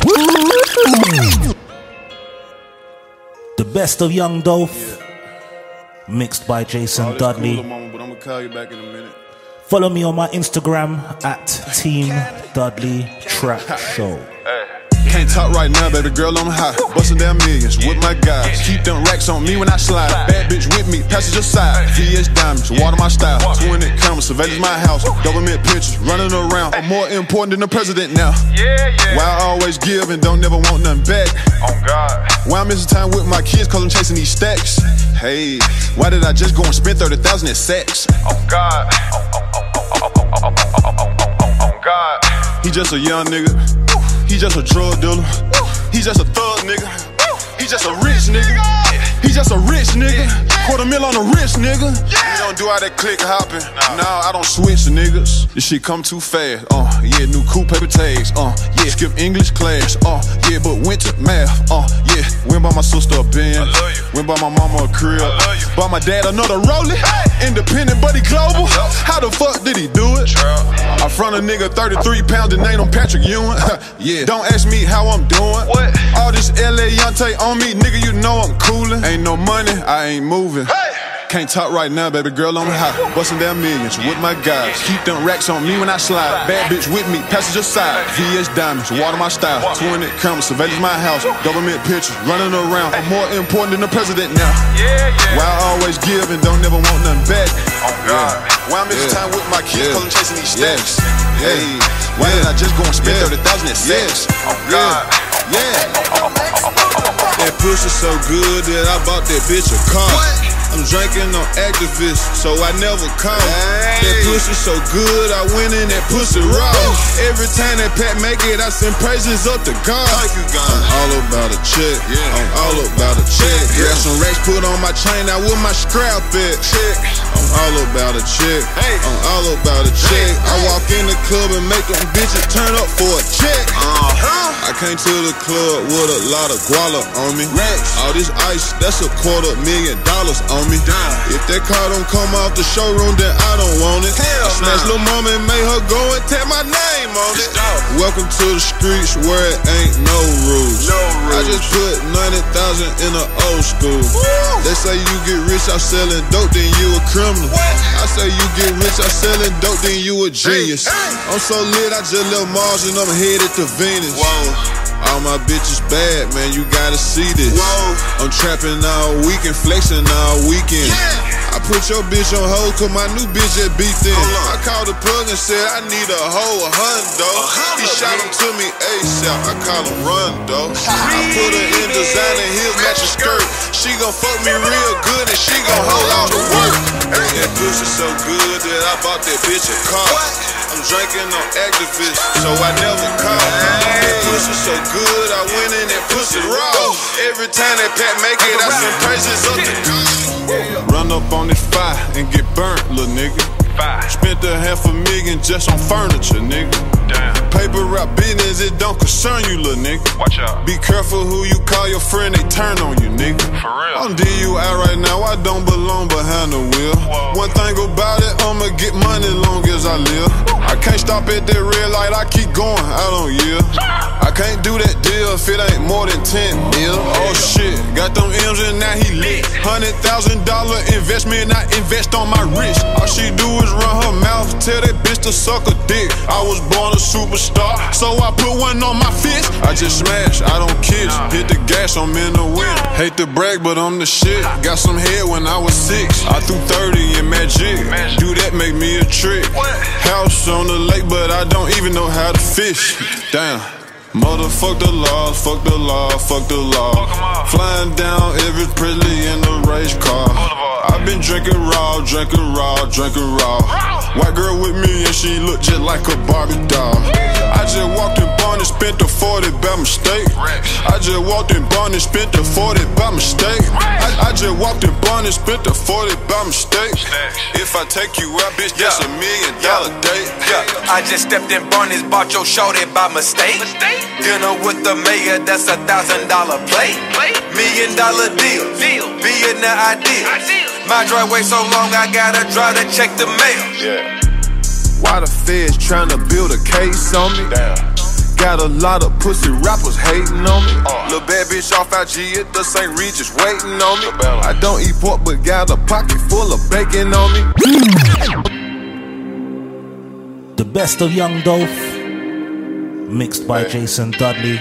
The best of Young Dolph, mixed by Jason Dudley. But I'm gonna call you back in a minute. Follow me on my Instagram at Team Dudley Trap Show. Can't talk right now, baby girl, I'm high. Bustin' down millions with my guys. Keep them racks on me when I slide. Bad bitch with me, passenger side. VS diamonds, water my style. 20 cameras, surveillance my house. Government pictures, running around. I'm more important than the president now. Why I always give and don't never want nothing back. Why I'm missing time with my kids cause I'm chasing these stacks. Hey, why did I just go and spend 30,000 at sex? He just a young nigga. He just a drug dealer. He just a thug nigga. He just a rich nigga. He just a rich nigga. $250,000 on a rich nigga. We don't do all that click hopping. Nah, I don't switch niggas. This shit come too fast. Yeah, new coupe paper tags. Yeah, skip English class. Yeah, but went to math. Yeah, went by my sister a Benz. Went by my mama a crib. Bought my dad another Rollie. Independent, but he global. How the fuck did he do it? I front a nigga 33 pounds and name on Patrick Ewing. Yeah, don't ask me how I'm doing. All this LA Yante on me, nigga, you know I'm coolin'. Ain't no money, I ain't moving. Can't talk right now, baby girl, I'm high. Bustin' down millions with my guys. Keep them racks on me when I slide. Bad bitch with me, passenger side. VS diamonds, water my style. 20 cameras, surveillance my house. Government pictures, running around. I'm more important than the president now. Why I always give and don't never want nothing back. Why I'm missing time with my kids cause I'm chasing these stacks. Hey, why did I just go and spend 30,000 at sex? That pussy so good that I bought that bitch a car. I'm drinking on activists, so I never call. That pussy so good, I went in that pussy raw. Every time that Pat make it, I send praises up to God. I'm all about a check, I'm all about a check. Got some racks put on my chain, now with my scrap it. I'm all about a check, I'm all about a check. I walk in the club and make them bitches turn up for a check. I came to the club with a lot of guala on me. All this ice, that's $250,000 on me. If that car don't come off the showroom, then I don't want it. I snatched lil' mama and made her go and tap my name on it. Welcome to the streets where it ain't no rules. I just put 90,000 in the old school. They say you get rich out selling dope, then you a criminal. I say you get rich out selling dope, then you a genius. I'm so lit, I just left Mars and I'm headed to Venus. All my bitches bad, man, you gotta see this. I'm trapping all weekend, flexing all weekend. I put your bitch on hold cause my new bitch just beat in. I called the plug and said I need a hoe, $100. He shot him to me ASAP, I call him Rondo. I put her in designer heels, matching skirt. She gon' fuck me real good and she gon' hold all the work. That pussy so good that I bought that bitch a car. I'm drinking on activists, so I never call. That pussy so good, I went in that pussy raw. Every time that Pat make it, I send praises up to God. Run up on this fire and get burnt, little nigga. Spent $500,000 just on furniture, nigga. Damn. Paper route business, it don't concern you, little nigga. Watch out. Be careful who you call your friend, they turn on you, nigga. For real. I'm DUI right now, I don't belong behind the wheel. Whoa. One thing about it, I'ma get money long as I live. I can't stop at that red light, I keep going, I don't yield. I can't do that deal if it ain't more than 10 mil. Oh shit, got them M's and now he lit. $100,000 investment, I invest on my wrist. All she do is run her mouth, tell that bitch to suck a dick. I was born a superstar, so I put one on my fist. I just smash, I don't kiss. Hit the gas, I'm in the wind. Hate to brag, but I'm the shit. Got some head when I was 6. I threw 30 in magic. Do that make me a trick. House on the lake, but I don't even know how to fish. Damn. Motherfuck the laws, fuck the law, fuck the law. Flying down every Presley in a race car. I've been drinking raw, drinking raw, drinking raw. White girl with me and she look just like a Barbie doll. I just walked in Bond and spent the 40 by mistake. I just walked in Bond and spent the 40 by mistake. I just walked in Bond and spent the 40 by mistake. If I take you out, bitch, that's $1 million date. I just stepped in Barney's, bought your shorty by mistake. Dinner with the mayor, that's $1,000 plate. $1 million deal, being the idea. My driveway so long, I gotta drive to check the mail. Why the feds tryna build a case on me? Got a lot of pussy rappers hating on me. Lil' bad bitch off IG at the St. Regis waiting on me. I don't eat pork but got a pocket full of bacon on me. The best of Young Dolph, mixed by Jason Dudley.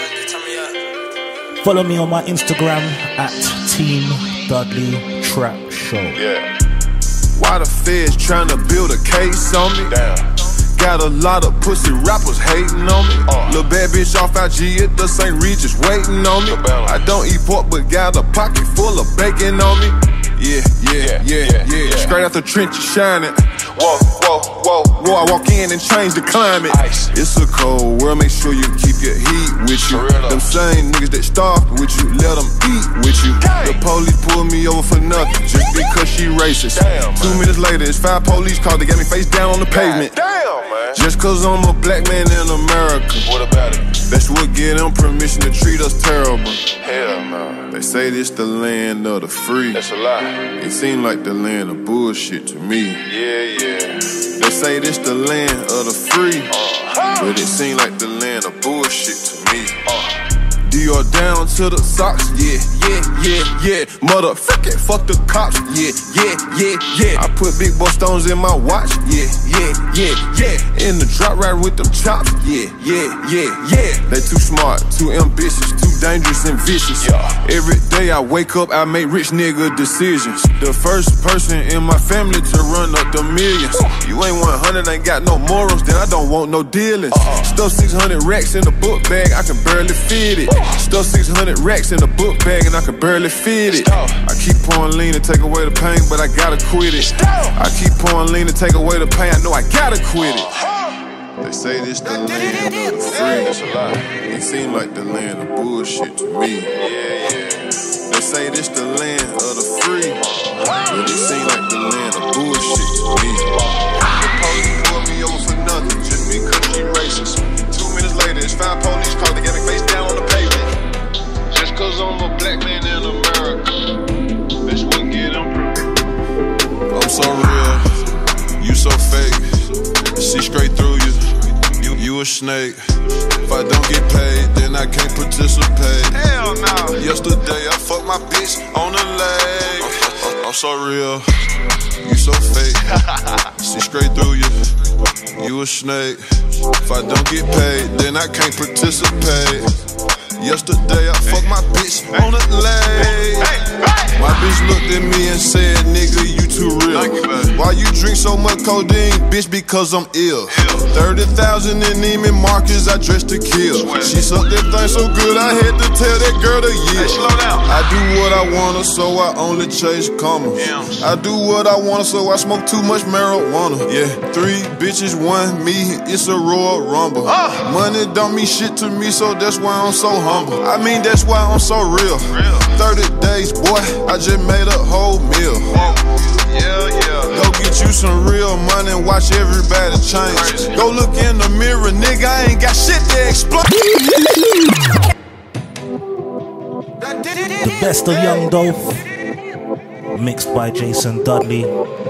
Follow me on my Instagram at Team Dudley Trap Show. Why the feds tryna build a case on me? Got a lot of pussy rappers hating on me. Lil' bad bitch off IG at the St. Regis waiting on me. I don't eat pork but got a pocket full of bacon on me. Yeah. Straight out the trenches shining. Whoa, I walk in and change the climate. It's a cold world, make sure you keep your heat with you. Them same niggas that starved with you, let them eat with you. The police pulled me over for nothing, just because she racist. 2 minutes later, it's 5 police cars that got me face down on the pavement. Just cause I'm a black man in America. What about it? That's what get them permission to treat us terrible. Hell no. They say this the land of the free. That's a lie. It seem like the land of bullshit to me. Yeah. They say this the land of the free, but it seem like the land of bullshit to me. Dior down to the socks, yeah. Motherfucking fuck the cops, yeah. I put big boy stones in my watch, yeah. In the drop right with them chops, yeah. They too smart, too ambitious, too dangerous and vicious. Every day I wake up, I make rich nigga decisions. The first person in my family to run up the millions. You ain't 100, ain't got no morals, then I don't want no dealings. Stuff 600 racks in a book bag, I can barely fit it. Stuff 600 racks in a book bag and I can barely fit it. I keep pouring lean to take away the pain, but I gotta quit it. I keep pouring lean to take away the pain, I know I gotta quit it. They say this the land of the free. That's a lie. It seem like the land of bullshit to me. They say this the land of the free, but it seem like the land of bullshit to me. The police pulled me over for nothing, just because she racist. 2 minutes later, it's 5 police cars that got me face down on the pavement. Just cause I'm a black man in America, that's what get them. I'm so real, you so fake. See straight through you. You a snake. If I don't get paid, then I can't participate. Hell no. Yesterday I fucked my bitch on the leg. I'm so real, you so fake. See straight through you. You a snake. If I don't get paid, then I can't participate. Yesterday I fucked my bitch on the leg. My bitch looked at me and said, nigga, you too real. Why you drink so much codeine, bitch? Because I'm ill. 30,000 in Neiman Marcus, I dressed to kill. She sucked that thing so good, I had to tell that girl to yield. I do what I wanna, so I only chase commas. I do what I wanna, so I smoke too much marijuana. Yeah, 3 bitches, 1 me, it's a Royal Rumble. Money don't mean shit to me, so that's why I'm so humble. I mean, that's why I'm so real. 30 days, boy, I just made a whole meal. Go get you some real money and watch everybody change. Go look in the mirror, nigga, I ain't got shit to explain. The best of Young Dolph, mixed by Jason Dudley.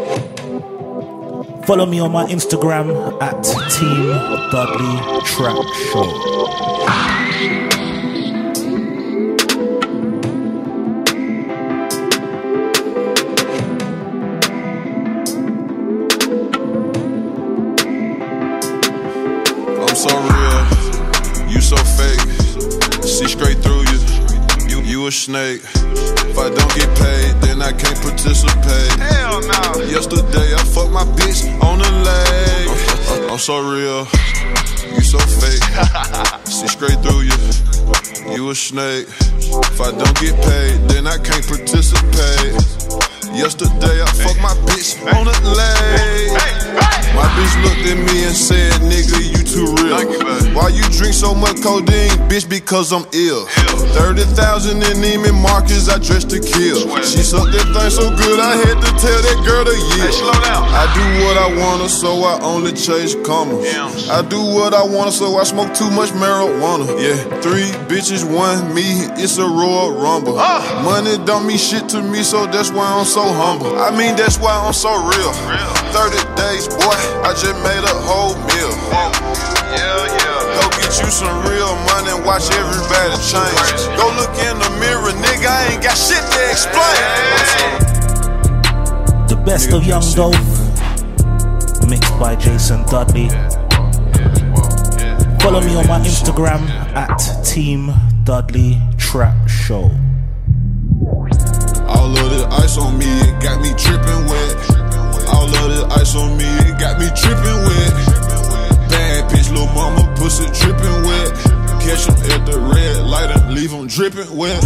Follow me on my Instagram at Team Dudley Trap Show. So real, you so fake. See straight through you. You a snake. If I don't get paid, then I can't participate. Hell no. Yesterday I fucked my bitch on the leg. I'm so real, you so fake. See straight through you. You a snake. If I don't get paid, then I can't participate. Yesterday I fucked my bitch on the leg. My bitch looked at me and said, nigga, you too real. Why you drink so much codeine, bitch? Because I'm ill. 30,000 in Neiman Marcus, I dressed to kill. She sucked that thing so good, I had to tell that girl to yield. I do what I wanna, so I only chase commas. I do what I wanna, so I smoke too much marijuana. Yeah, 3 bitches, 1 me, it's a Royal Rumble. Money don't mean shit to me, so that's why I'm so humble. I mean, that's why I'm so real. 30 days, boy, I just made a whole meal. Go get you some real money and watch everybody change. Go look in the mirror, nigga, I ain't got shit to explain. The best of Young Dolph, mixed by Jason Dudley. Follow me on my Instagram at Team Dudley Trap Show. All of the ice on me, it got me tripping wet. All of the ice on me, it got me tripping wet. Bad bitch, lil' mama, pussy dripping wet. Catch him at the red light and leave him dripping wet.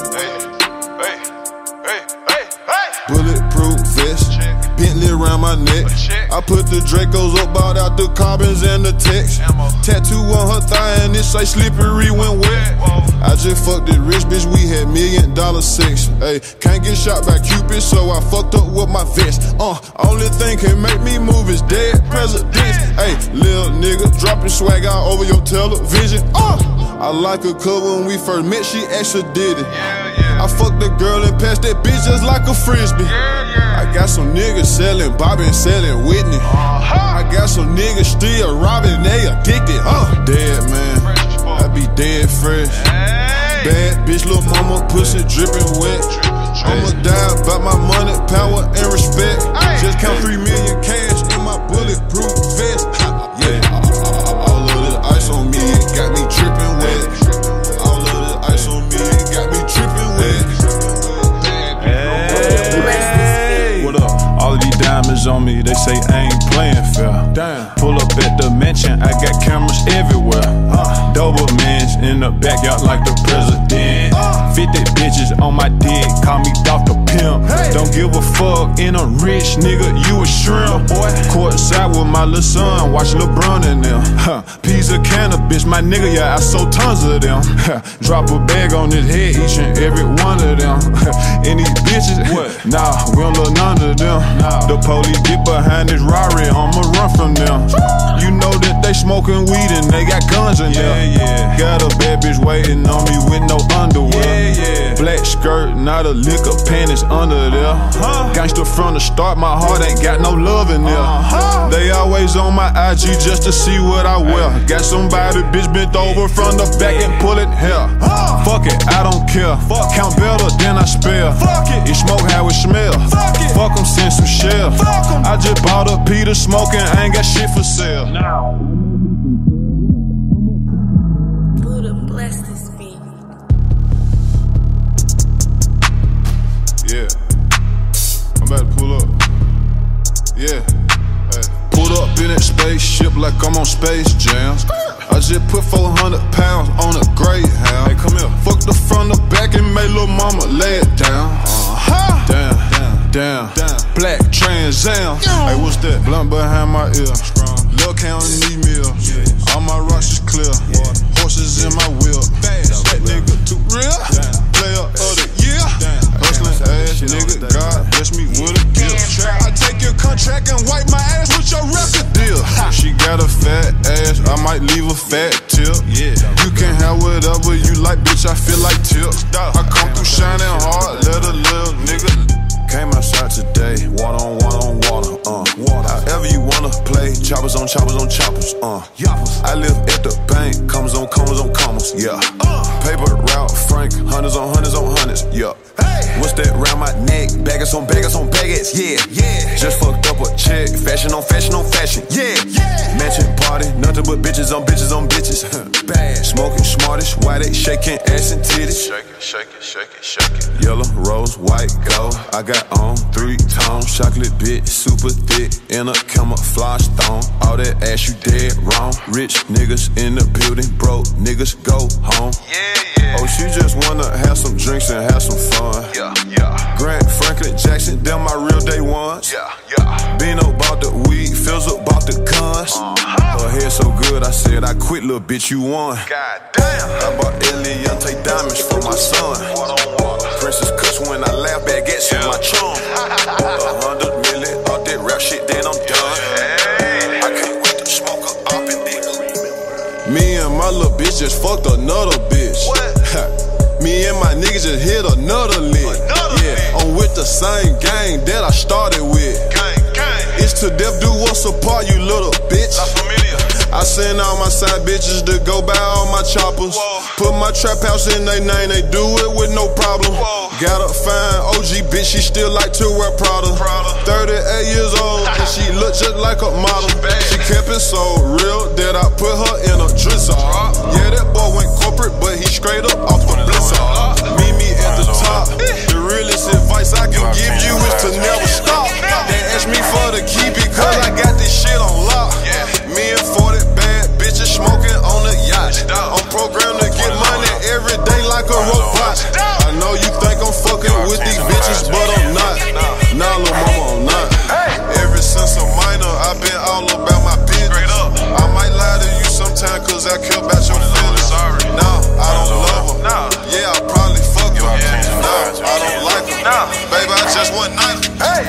Bulletproof vest, Bentley around my neck. I put the Dracos up, bought out the carbons and the text. Tattoo on her thigh and it say slippery when wet. I just fucked the rich bitch, we had $1 million sex. Ay, can't get shot by Cupid, so I fucked up with my vest. Only thing can make me move is dead presidents. Ay, lil' nigga, dropping swag out over your television. I like her cause when we first met, she actually did it. I fucked the girl and passed that bitch just like a frisbee. I got some niggas selling Bobby and selling Whitney. I got some niggas still robbing, they addicted. Dead man, I be dead fresh. Bad bitch, lil' mama, pussy dripping wet. I'ma die about my money, power, and respect. Just count 3 million cash in my bulletproof vest. All of the ice on me, it got me tripping wet. All of the ice on me, it got me tripping wet. Hey, what up? All of these diamonds on me, they say I ain't playing fair. Pull up at the mansion, I got cameras everywhere. Dobermans in the backyard like the president. 50 bitches on my dick, call me Dr. Pimp. Don't give a fuck, and I'm rich, nigga, you a shrimp. Courtside with my little son, watch LeBron and them. Piece of cannabis, my nigga, yeah, I sold tons of them. Drop a bag on his head, each and every one of them. And these bitches, nah, we don't love none of them. The police get behind this Rari, I'ma run from them. You know that they smoking weed and they got guns in there. Got a bad bitch waiting on me with no underwear. Black skirt, not a lick of panties under there. Gangsta from the start, my heart ain't got no love in there. They always on my IG just to see what I wear. Got somebody bitch bent over from the back and pull it hair. Fuck it, I don't care. Count better than I spell. It smoke how it smell. Fuck em, send some shell. I just bought a Peter smoking, I ain't got shit for sale. Buddha bless this beat. like I'm on Space Jam. I just put 400 pounds on a Greyhound. Hey, come here. Fucked her from the back and made lil' mama lay it down. Down. Black Trans Am. Hey, what's that? Blunt behind my ear. Lil' counting these meals. All my rocks is clear. Horses in my wheel. That nigga too real. Player of the year. Hustling ass nigga. God bless me with a gift. I take your contract and wipe my ass with your record deal. She got a fat ass. I might leave a fat tip. You can have whatever you like, bitch. I feel like tips. I come through shining hard. Let a little nigga. Came outside today, water on water, however you wanna play, choppers on choppers on choppers, I live at the bank, commas on commas, yeah. Paper route, Frank, hundreds on hundreds on hundreds, yeah. What's that round my neck? Baggers on baggers, yeah. Just fucked up a check, fashion on fashion, yeah. Matching party, nothing but bitches on bitches, bad. Smoking smartest, why they shaking ass and titties? Shake it. Yellow, rose, white, gold. I got on 3 tones, chocolate bit, super thick, in a camouflage thong. All that ass you dead wrong. Rich niggas in the building, broke niggas go home. Yeah. Oh, she just wanna have some drinks and have some fun. Yeah. Grant, Franklin, Jackson, them my real day ones. Yeah. Bino bought the weed, Fizzle bought the guns. Her hair so good, I said I quit, little bitch, you won. God damn. I bought Eliante diamonds for my son. Princess Kush when I laugh, baguettes in my trunk. 100 million off that rap shit, then I'm done. I can't wait to smoke her up and nigga. Me and my little bitch just fucked another bitch. Me and my niggas just hit another lick. I'm with the same gang that I started with. It's to death do us apart, you little bitch. I send all my side bitches to go buy all my choppers. Put my trap house in they name, they do it with no problem. Got a fine OG bitch, she still like to wear Prada. 38 years old, and she look just like a model. She kept it so real that I put her in a drizzle. Yeah, that boy went corporate, but he straight up off the blizzard. Meet me at the top. The realest advice I can give you is to never stop. They ask me for the key because I got this shit on lock. Me and 40 bad bitches smoking on the yacht. I'm programmed to get money every day like a robot. I know you think I'm fucking with these bitches, but I'm not. Nah, lil' mama, I'm not. Ever since a minor, I've been all about my business. I might lie to you sometime cause I care about your feelings. Nah, I don't love her. Yeah, I probably fuck her. Nah, I don't like her. Baby, I just want night.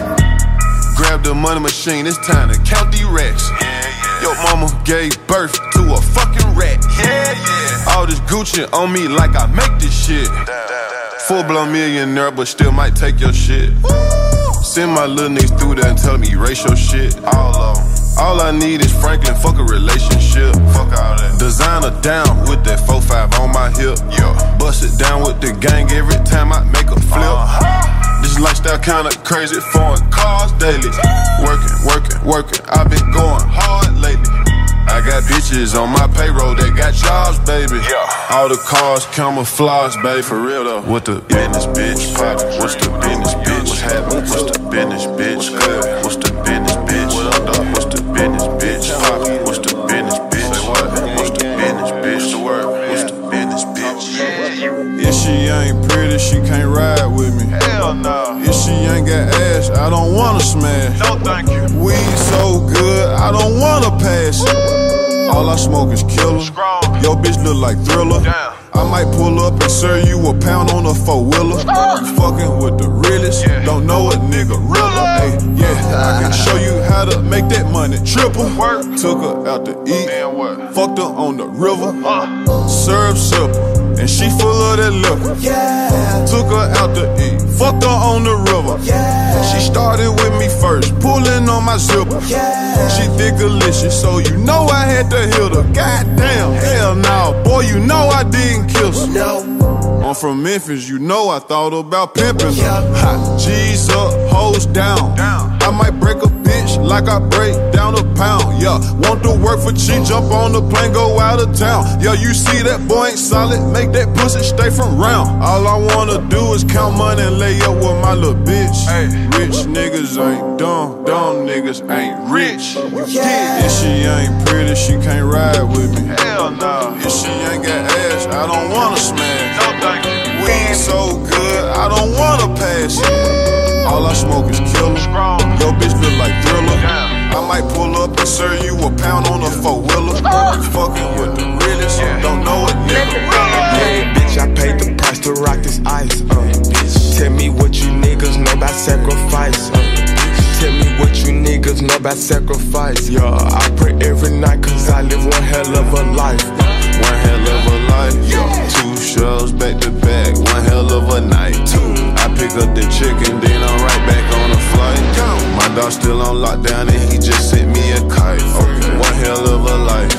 Grab the money machine, it's time to count these racks. Your mama gave birth to a fucking rat. All this Gucci on me like I make this shit. Full-blown millionaire, but still might take your shit. Send my little niggas through there and tell me erase your shit. All I need is Franklin, fuck a relationship. Fuck all that. Designer down with that 4-5 on my hip. Bust it down with the gang every time I make a flip. This lifestyle kinda crazy, foreign cars daily. Working, I've been going hard lately. I got bitches on my payroll that got jobs, baby. All the cars camouflage, baby. For real though. What the business, bitch? What's the business, bitch? What's happening? What's the business, bitch? What's the business, bitch? What's the business, bitch? What's the business, bitch? What's the business, bitch? What's the business, bitch? If she ain't pretty, she can't ride with me. Hell no. If she ain't got ass, I don't wanna smash. No, thank you. Weed so good, I don't wanna pass it. All I smoke is killer. Yo, bitch look like Thriller. I might pull up and serve you a pound on a 4-wheeler. You fucking with the realest, don't know a nigga realer. Hey, I can show you how to make that money triple. Took her out to eat, fucked her on the river. Serve simple, and she full of that liquor. Took her out to eat, fucked her on the river. She started with me first, pulling on my zipper. She thick delicious, so you know I had to hit her. Goddamn, hell no, boy, you know I didn't kiss her. I'm from Memphis, you know I thought about pimping her. Hot G's up, hoes down. I might break a bitch like I break down a pound. Yeah, want to work for cheap, jump on the plane, go out of town. Yeah, you see that boy ain't solid, make that pussy stay from round. All I wanna do is count money and lay up with my little bitch. Hey, rich niggas ain't dumb, dumb niggas ain't rich. If she ain't pretty, she can't ride with me. Hell no. If she ain't got ass, I don't wanna smash. No thank you. Weed so good, I don't wanna pass it. All I smoke is killer. Yo bitch look like Thriller. I might pull up and serve you a pound on a 4-wheeler. Fucking with the realest, don't know it, nigga. Hey, bitch, I paid the price to rock this ice. Tell me what you niggas know about sacrifice. Tell me what you niggas know about sacrifice. Yeah, I pray every night cause I live one hell of a life. One hell of a life, yeah. 2 shows back to back, one hell of a night. I pick up the chicken, then I'm right back on a flight. My dog still on lockdown and he just sent me a kite. One hell of a life,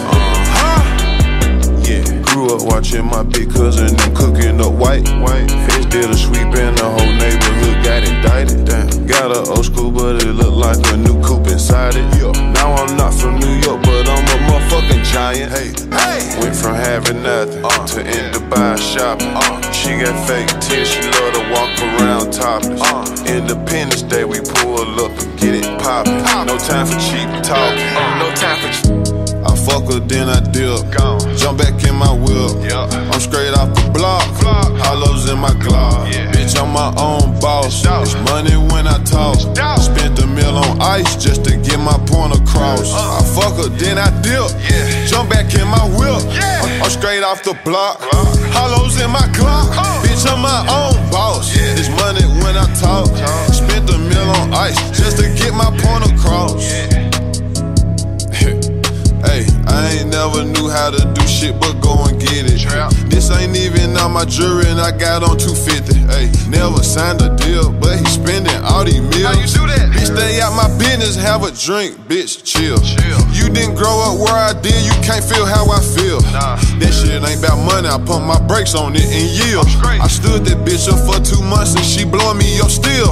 yeah. Grew up watching my big cousin them cooking up white. Fish did a sweep and the whole neighborhood got indicted. Damn. Got a old school, but it look like a new coupe inside it. Now I'm not from New York, but I'm a motherfucking giant. Went from having nothing to in Dubai shopping. She got fake tears, she love to walk around topless. Independence Day, we pull up and get it poppin'. No time for cheap talking. No time for I fuck her, then I dip. Jump back in my whip. I'm straight off the block. Hollows in my Glock. Bitch, I'm my own boss. It's money when I talk. Spent $1 million on ice just to get my point across. I fuck her, then I dip. Jump back in my whip. I'm straight off the block. Hollows in my Glock. Bitch, I'm my own boss. It's money when I talk. Spent $1 million on ice just to get my point across. Hey, I ain't never knew how to do shit but go and get it. This ain't even on my jewelry and I got on 250. Hey, never signed a deal, but he spending all these meals. How you do that? Bitch, stay out my business, have a drink, bitch, chill. You didn't grow up where I did, you can't feel how I feel. That shit ain't about money, I pump my brakes on it and yield. I stood that bitch up for 2 months and she blowing me up still.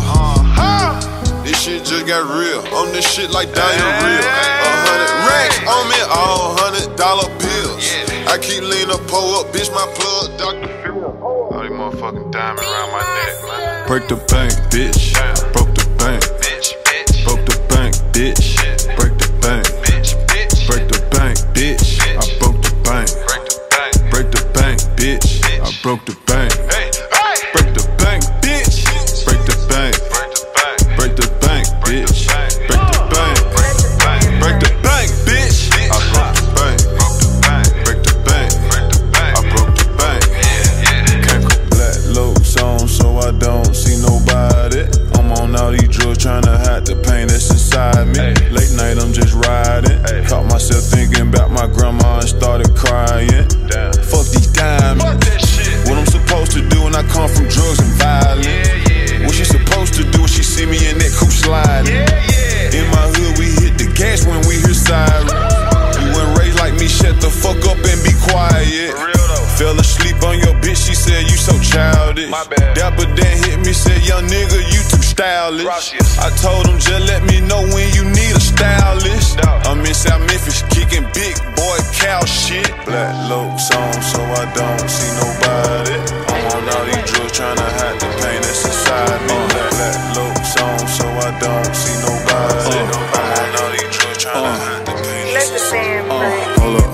This shit just got real, on this shit like diarrhea. 100 racks on me, all $100 bills. I keep leaning pull up, bitch, my plug, Dr. Phil. All these motherfucking diamonds around my neck, man. Break the bank, bitch. Broke the bank, bitch. Broke the bank, bitch. Break the bank, bitch. Break the bank, bitch. I broke the bank. Break the bank, bitch. I broke the bank. Break the bank, bitch. Break the bank. Break the bank, bitch. Break the bank. Break the bank, bitch. I broke the bank. Break the bank. I broke the bank. Can't put black looks on so I don't see nobody. I'm on all these drugs trying to hide the pain that's inside me. Late night I'm just riding. Caught myself thinking about my grandma and started crying. Fuck these diamonds. What I'm supposed to do when I come from drugs and violence? What she supposed to do when she see me in that coupe sliding? In my hood we hit the gas when we hear sirens. You weren't raised like me, shut the fuck up and be quiet. Fell asleep on your bitch, she said you so childish. Dapper Dan hit me, said young nigga you too stylish. I told him just let me know when you need a stylist. I'm in South Memphis kicking big boy cow shit. Black looks on so I don't see nobody. I'm on all these drugs trying to hide the pain that's inside me. Black looks on so I don't see nobody. I'm on all these drugs trying to hide the pain that's inside me.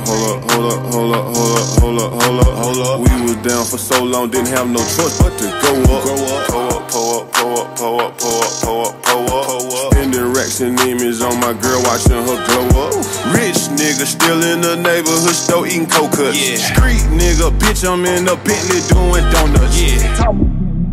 Hold up. We was down for so long, didn't have no choice but to go up. Pull up. Spending racks and image on my girl, watching her glow up. Rich nigga still in the neighborhood store eating coconuts. Street nigga, bitch, I'm in the Bentley doing donuts.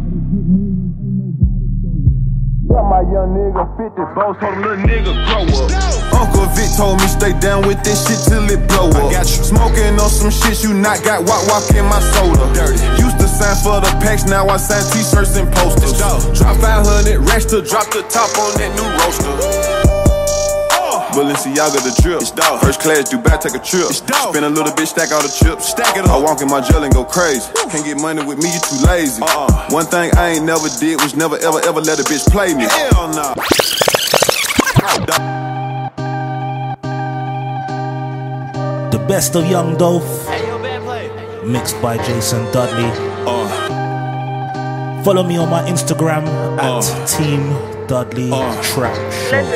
My young nigga 50 boss, told him little nigga grow up. Uncle Vic told me stay down with this shit till it blow up. I got you smoking on some shit you not got. Walk in my soda. Dirty. Used to sign for the packs, now I sign t-shirts and posters. Drop 500 racks to drop the top on that new roaster. Balenciaga the drip. First class Dubai, take a trip. Spend a little bit, stack all the chips. Stack it up. I walk in my jail and go crazy. Can't get money with me, you too lazy. One thing I ain't never did was never ever let a bitch play me. Hell nah. The best of Young Dolph, mixed by Jason Dudley. Follow me on my Instagram at Team Dudley Trap Show.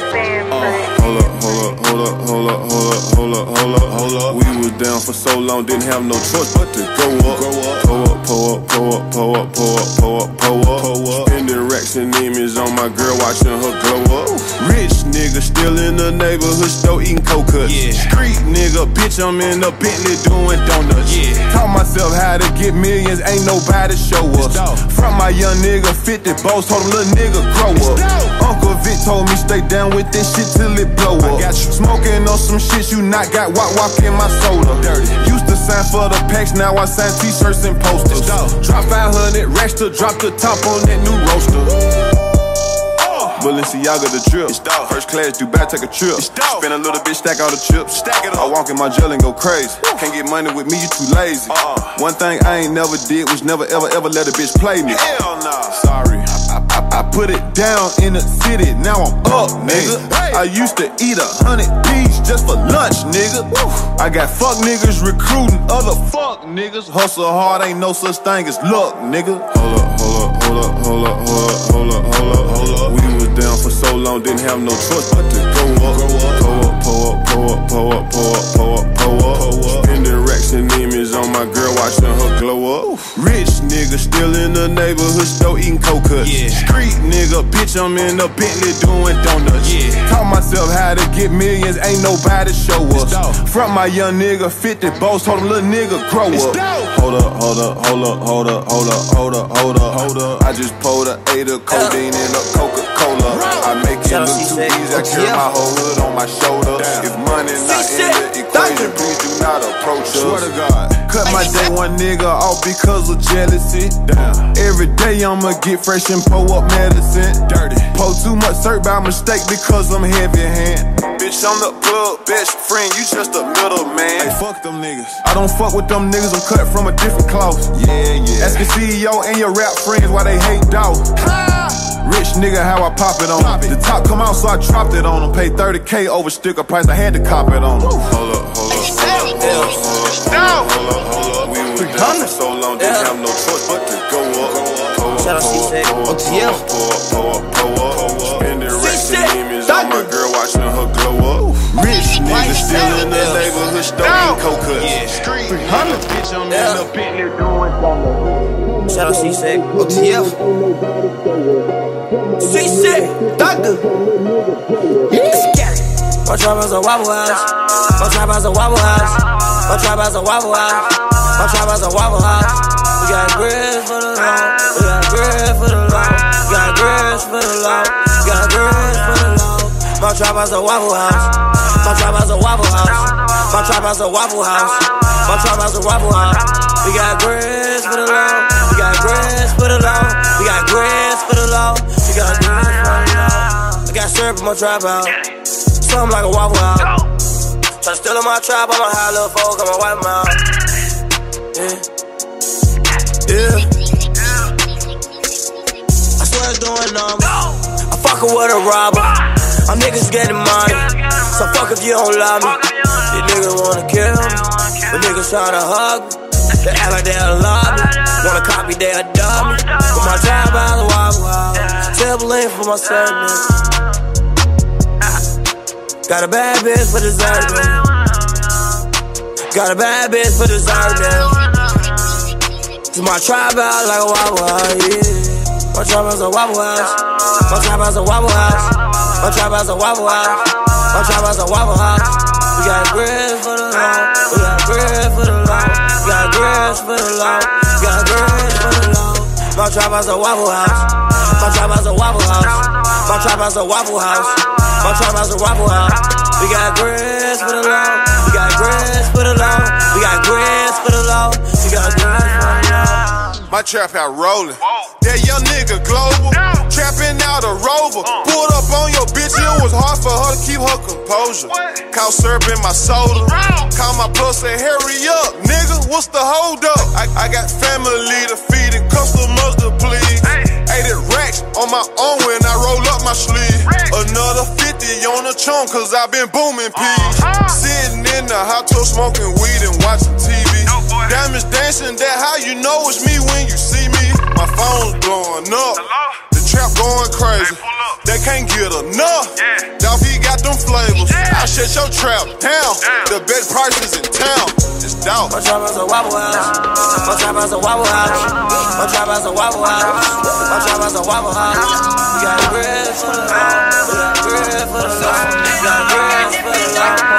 Hold up. We was down for so long, didn't have no choice but to go up. Pull up. Spending racks and image on my girl, watching her glow up. Rich nigga still in the neighborhood store eating coconuts. Street nigga, bitch, I'm in the Bentley doing donuts. Taught myself how to get millions, ain't nobody show us. From my young nigga, 50 boss, told him little nigga grow up. Uncle Vic told me stay down with this shit till it blow up. Smoking on some shit you not got, walk in my soda. Used to sign for the packs, now I sign t-shirts and posters. Drop 500 racks to drop the top on that new roaster. Balenciaga the drip. First class, Dubai, take a trip. Spend a little bit, stack all the chips. I walk in my jail and go crazy. Can't get money with me, you too lazy. One thing I ain't never did was never ever let a bitch play me. Hell nah. Sorry. I put it down in the city, now I'm up, nigga. I used to eat 100 P's just for lunch, nigga. I got fuck niggas recruiting other fuck niggas. Hustle hard, ain't no such thing as luck, nigga. Hold up. We was down for so long, didn't have no choice but to go up. Pull up. Spending racks and image on my girl, watching her glow up. Rich nigga still in the neighborhood store eating coconuts. Street nigga, bitch, I'm in the Bentley doing donuts. Taught myself how to get millions, ain't nobody show us. From my young nigga, 50 boss, told him little nigga grow up. Hold up. I just poured a 8 of codeine in a Coca-Cola. I make it look too easy, I carry my whole hood on my shoulder. If money not in the equation, please do not approach us. Swear to God. Cut my day one nigga off because of jealousy. Every day I'ma get fresh and pour up medicine. Dirty. Pour too much syrup by mistake because I'm heavy hand. Bitch, I'm the plug best friend, you just a middleman. Hey, fuck them niggas. I don't fuck with them niggas, I'm cut from a different cloth. Yeah. Ask your CEO and your rap friends why they hate dog. Rich nigga, how I pop it on them. The top come out, so I dropped it on them. Paid 30K over sticker price, I had to cop it on them. Hold up. We was down for so long, didn't have no choice but to go up. Shout out C-Sec, OTF. Spending racks and image on my girl, watching her glow up. Rich nigga still in the neighborhood store eating coconuts. Street nigga, bitch, I'm in the Bentley doing donuts. Shout out C-Sec, OTF. C-Sec, Doctor. My trap is a Waffle House. My trap is a Waffle House. My trap is a Waffle House. My trap is a Waffle House. We got grits for the law. We got grits for the law. We got grits for the law. We got grits for the law. My trap is a Waffle House. My trap is a Waffle House. My trap is a Waffle House. My trap is a Waffle House. We got grits for the law. We got grits for the law. We got grits for the law. We got grits for the law. I got syrup in my trap house. Something like a Waffle House. Try to steal in my trap, I'm a high little folk, I'm a white mouth. Yeah. I swear it's doing numbers. I fuckin' with a robber. My niggas getting money. So fuck if you don't love me. These niggas wanna kill me. The niggas tryna hug me. They act like they'll love me. Wanna copy, they'll dub me. But my trap house a Waffle House. Table lane for my service. Got a bad bitch for dessert, man. Got a bad bitch for dessert, man. To my tribe out like a Waffle House, yeah. My tribe is a Waffle House. My tribe is a Waffle House. My tribe is a Waffle House. My tribe is a Waffle House. We got grits for the law. We got grits for the law. We got grits for the law. We got grits for the law. My tribe is a Waffle House. My tribe is a Waffle House. My tribe is a Waffle House. My trap house a Waffle House. We got grits for the law. We got grits for the law. We got grits for the law. We got grits for the law. My trap out rolling. That young nigga global. Trapping out a Rover. Pulled up on your bitch, it was hard for her to keep her composure. Caught syrup in my soda. Call my plus and hurry up, nigga. What's the hold up? I got family to feed and customers to please. 80 racks, on my own when I roll up my sleeve. Another 50 on the chunk, cause I been booming peas. Sitting in the hot tub smoking weed and watching TV. Diamonds dancing, that how you know it's me when you see me. My phone's blowing up, the trap going crazy. They can't get enough. Dolph, he got them flavors. I shut your trap down. The best prices in town. It's Dolph. My trap is a wobble house. My trap is a wobble house. My trap is a wobble house. My trap is a wobble house. We got bread for the law. We got bread for the law. We got bread for the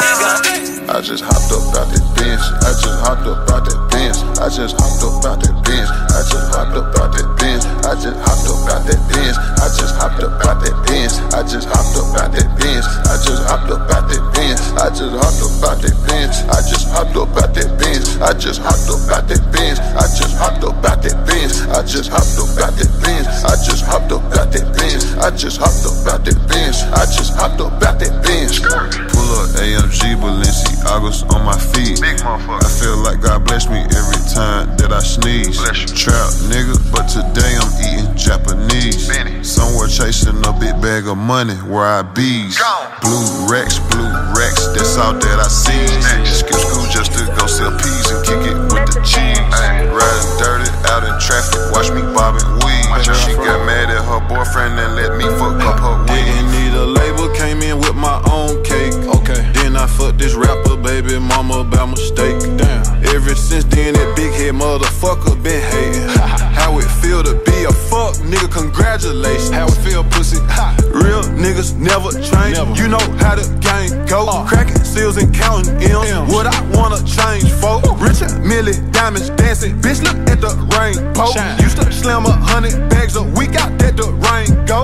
law. I just hopped up out that bench. I just hopped up out that bench. I just hopped up out that bench. I just hopped up out that bench. I just hopped up out that bench. I just hopped up out that bench. I just hopped up out that bench. I just hopped up out that bench. I just hopped up out that bench. I just hopped up out that bench. I just hopped up out that bench. I just hopped up out that bench. I just hopped up out that bench. I just hopped up out that bench. I just hopped up out that bench. I just hopped up out that bench. Pull up AMG Balenciagas on my feet. I feel like God bless me every time that I sneeze. Trap nigga, but today I'm eating Japanese. Somewhere chasing a big bag of money where I bees. Blue racks, that's all that I see. Skip school just to go sell peas and kick it with the cheese. Riding dirty out in traffic, watch me bob and weave. She got mad at her boyfriend and let me fuck up her weed. Didn't need a label, came in with my own cake. Okay, then I fucked this rapper, baby mama, by mistake. Damn. Ever since then, that big head motherfucker been hating. How it feel to be a fuck nigga? Congratulations. How it feel, pussy? Real niggas never change. You know how the game go. Cracking seals and counting M's. What I wanna change for? Richard Millie, diamonds dancing. Bitch, look at the rainbow. Used to slam 100 bags a week out that the rain go.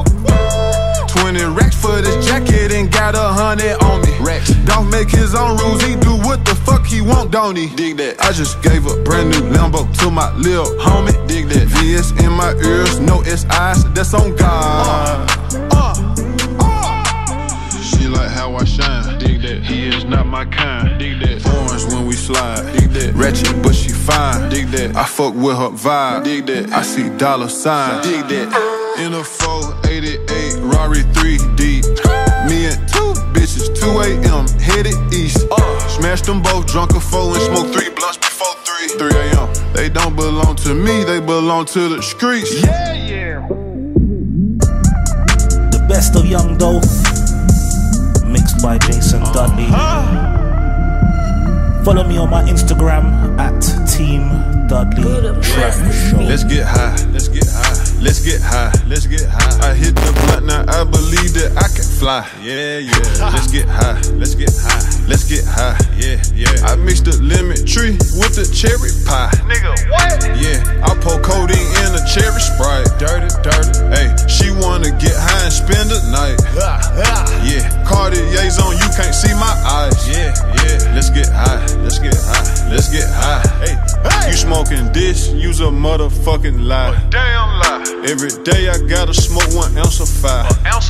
20 racks for this jacket and got 100 on me. Don't make his own rules, he do what the fuck he want, don't he? Dig that. I just gave a brand new Lambo to my lil homie. Dig that. VS in my ears, no SIs, that's on God. She like how I shine. Dig that. He is not my kind. Dig that. Orange when we slide. Dig that. Ratchet, but she fine. Dig that. I fuck with her vibe. Dig that. I see dollar signs. Dig that. In a 488 Rari 3 deep. Me and two bitches, 2 a.m. headed east. Smashed them both, drunk a 4 and smoked 3 blunts before 3 a.m. They don't belong to me, they belong to the streets. Yeah. The best of Young Dolph, mixed by Jason Dudley. Follow me on my Instagram at Team Dudley Trap Show. Let's get high. Let's get high. Let's get high. Let's get high. I hit the blunt, now I believe that I can fly. Yeah. Let's get high. Let's get high. Let's get high. Yeah. I mixed the lemon tree with the cherry pie. Nigga, what? Yeah, I pour codeine in a cherry Sprite. Dirty. Hey, she wanna get high and spend the night. Yeah, Cartier's on, you can't see my eyes. Yeah. Let's get high. Let's get high. Let's get high. Hey. You smoking this, use a motherfucking lie. A damn lie. Every day I gotta smoke 1 ounce of fire.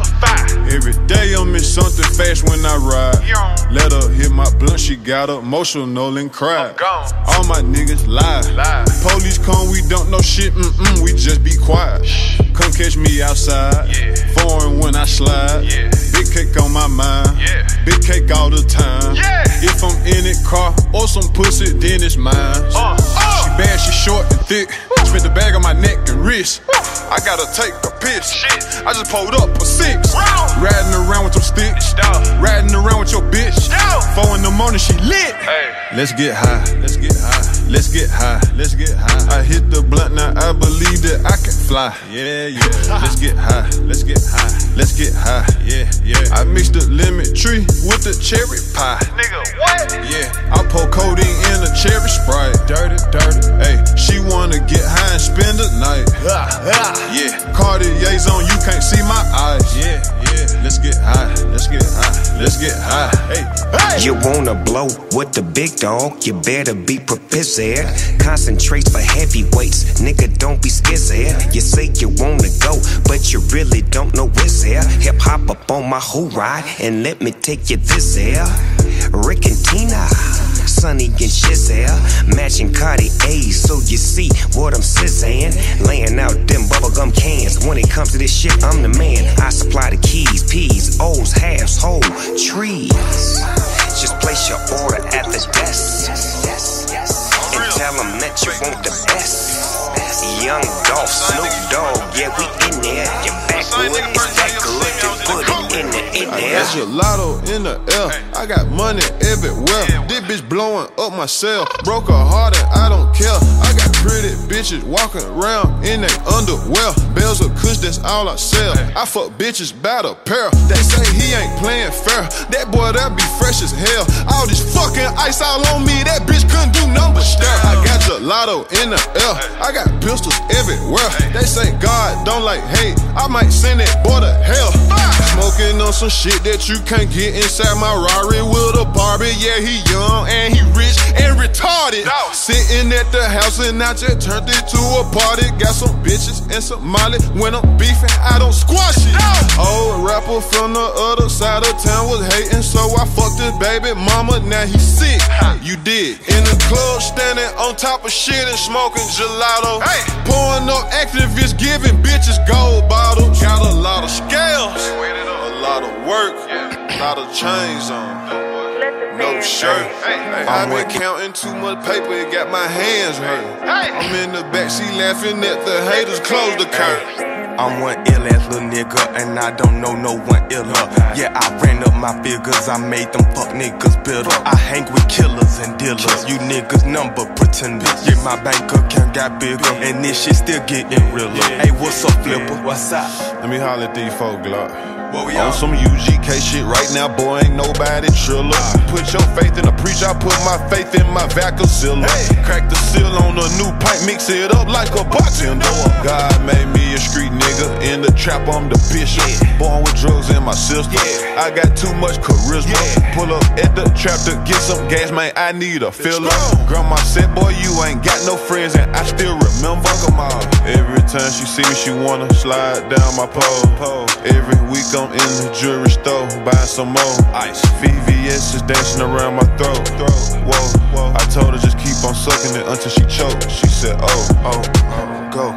Every day I'm in something fast when I ride. Let her hit my blunt, she got emotional and cried. All my niggas lie. Police come, we don't know shit, we just be quiet. Come catch me outside, foreign when I slide. Big cake on my mind, big cake all the time. If I'm in it, car or some pussy, then it's mine. She bad, she short and thick. Spent the bag on my neck and wrist. I gotta take a piss. I just pulled up a 6. Riding around with your sticks. Riding around with your bitch. 4 in the morning, she lit. Let's get high. Let's get high. Let's get high. Let's get high. I hit the blunt, now I believe that I can fly. Yeah. Let's get high. Let's get high. Let's get high. Yeah. I mixed the lemon tree with the cherry pie. Nigga, what? Yeah, I pour codeine in a cherry Sprite. Dirty. Hey, she wanna get high and spend the night. Yeah, Cartier's on, you can't see my eyes. Yeah. Let's get high. Let's get high. Let's get high. Hey. You wanna blow with the big dog? You better be prepared. Concentrate for heavyweights, nigga. Don't be scared. You say you wanna go, but you really don't know what's there. Hip hop up on my whole ride, and let me take you this here. Rick and Tina. Sunny and Shizzy. Matching Cartiers, so you see what I'm sizzing. Laying out them bubblegum cans. When it comes to this shit, I'm the man. I supply the keys, P's, O's, halves, whole trees. Just place your order at the desk and tell them that you want the best. Young Dolph, Snoop Dogg, yeah, we in there. Your backwood is that good, then put it in there. I got gelato in the air, I got money everywhere. This bitch blowing up my cell, broke her heart and I don't care. I got pretty bitches walking around in their underwear. Bells of kush, that's all I sell. I fuck bitches by the pair. They say he ain't playing fair. That boy that be fresh as hell. All this fucking ice all on me, that bitch couldn't do nothing but stare. I got gelato in the air, I got pistols everywhere. They say God don't like hate, I might send that boy to hell. Smoking on some shit that you can't get inside my Rari with a Barbie. Yeah, he young and he rich and retarded. Sitting at the house and I just turned it to a party. Got some bitches and some molly. When I'm beefing, I don't squash it. Old rapper from the other side of town was hating, so I fucked his baby mama. Now he sick. You did. In the club, standing on top of shit and smoking gelato. Pouring up activists, giving bitches gold bottles. Got a lot of scales, a lot of work, a lot of chains on. No shirt. I been counting too much paper, it got my hands hurt. I'm in the backseat laughing at the haters, close the curtain. I'm one ill-ass little nigga, and I don't know no one iller. Yeah, I ran up my figures, I made them fuck niggas bitter. I hang with killers and dealers, you niggas number pretenders. Yeah, my bank account got bigger, and this shit still getting realer. Hey, what's up, Flipper? What's up? Let me holler at these folk, Glock. On some UGK shit right now, boy, ain't nobody triller. Put your faith in the preacher, I put my faith in my Vacazilla. Crack the seal on a new pipe, mix it up like a bartender. God made me a street nigga, in the trap I'm the bishop. Born with drugs in my system, I got too much charisma. Pull up at the trap to get some gas, man, I need a filler. Grandma said, boy, you ain't got no friends, and I still remember them all. Every time she see me, she wanna slide down my pole. Every week I'm in the jewelry store, buying some more ice. VVS is dancing around my throat. Whoa, I told her just keep on sucking it until she choked. She said, go,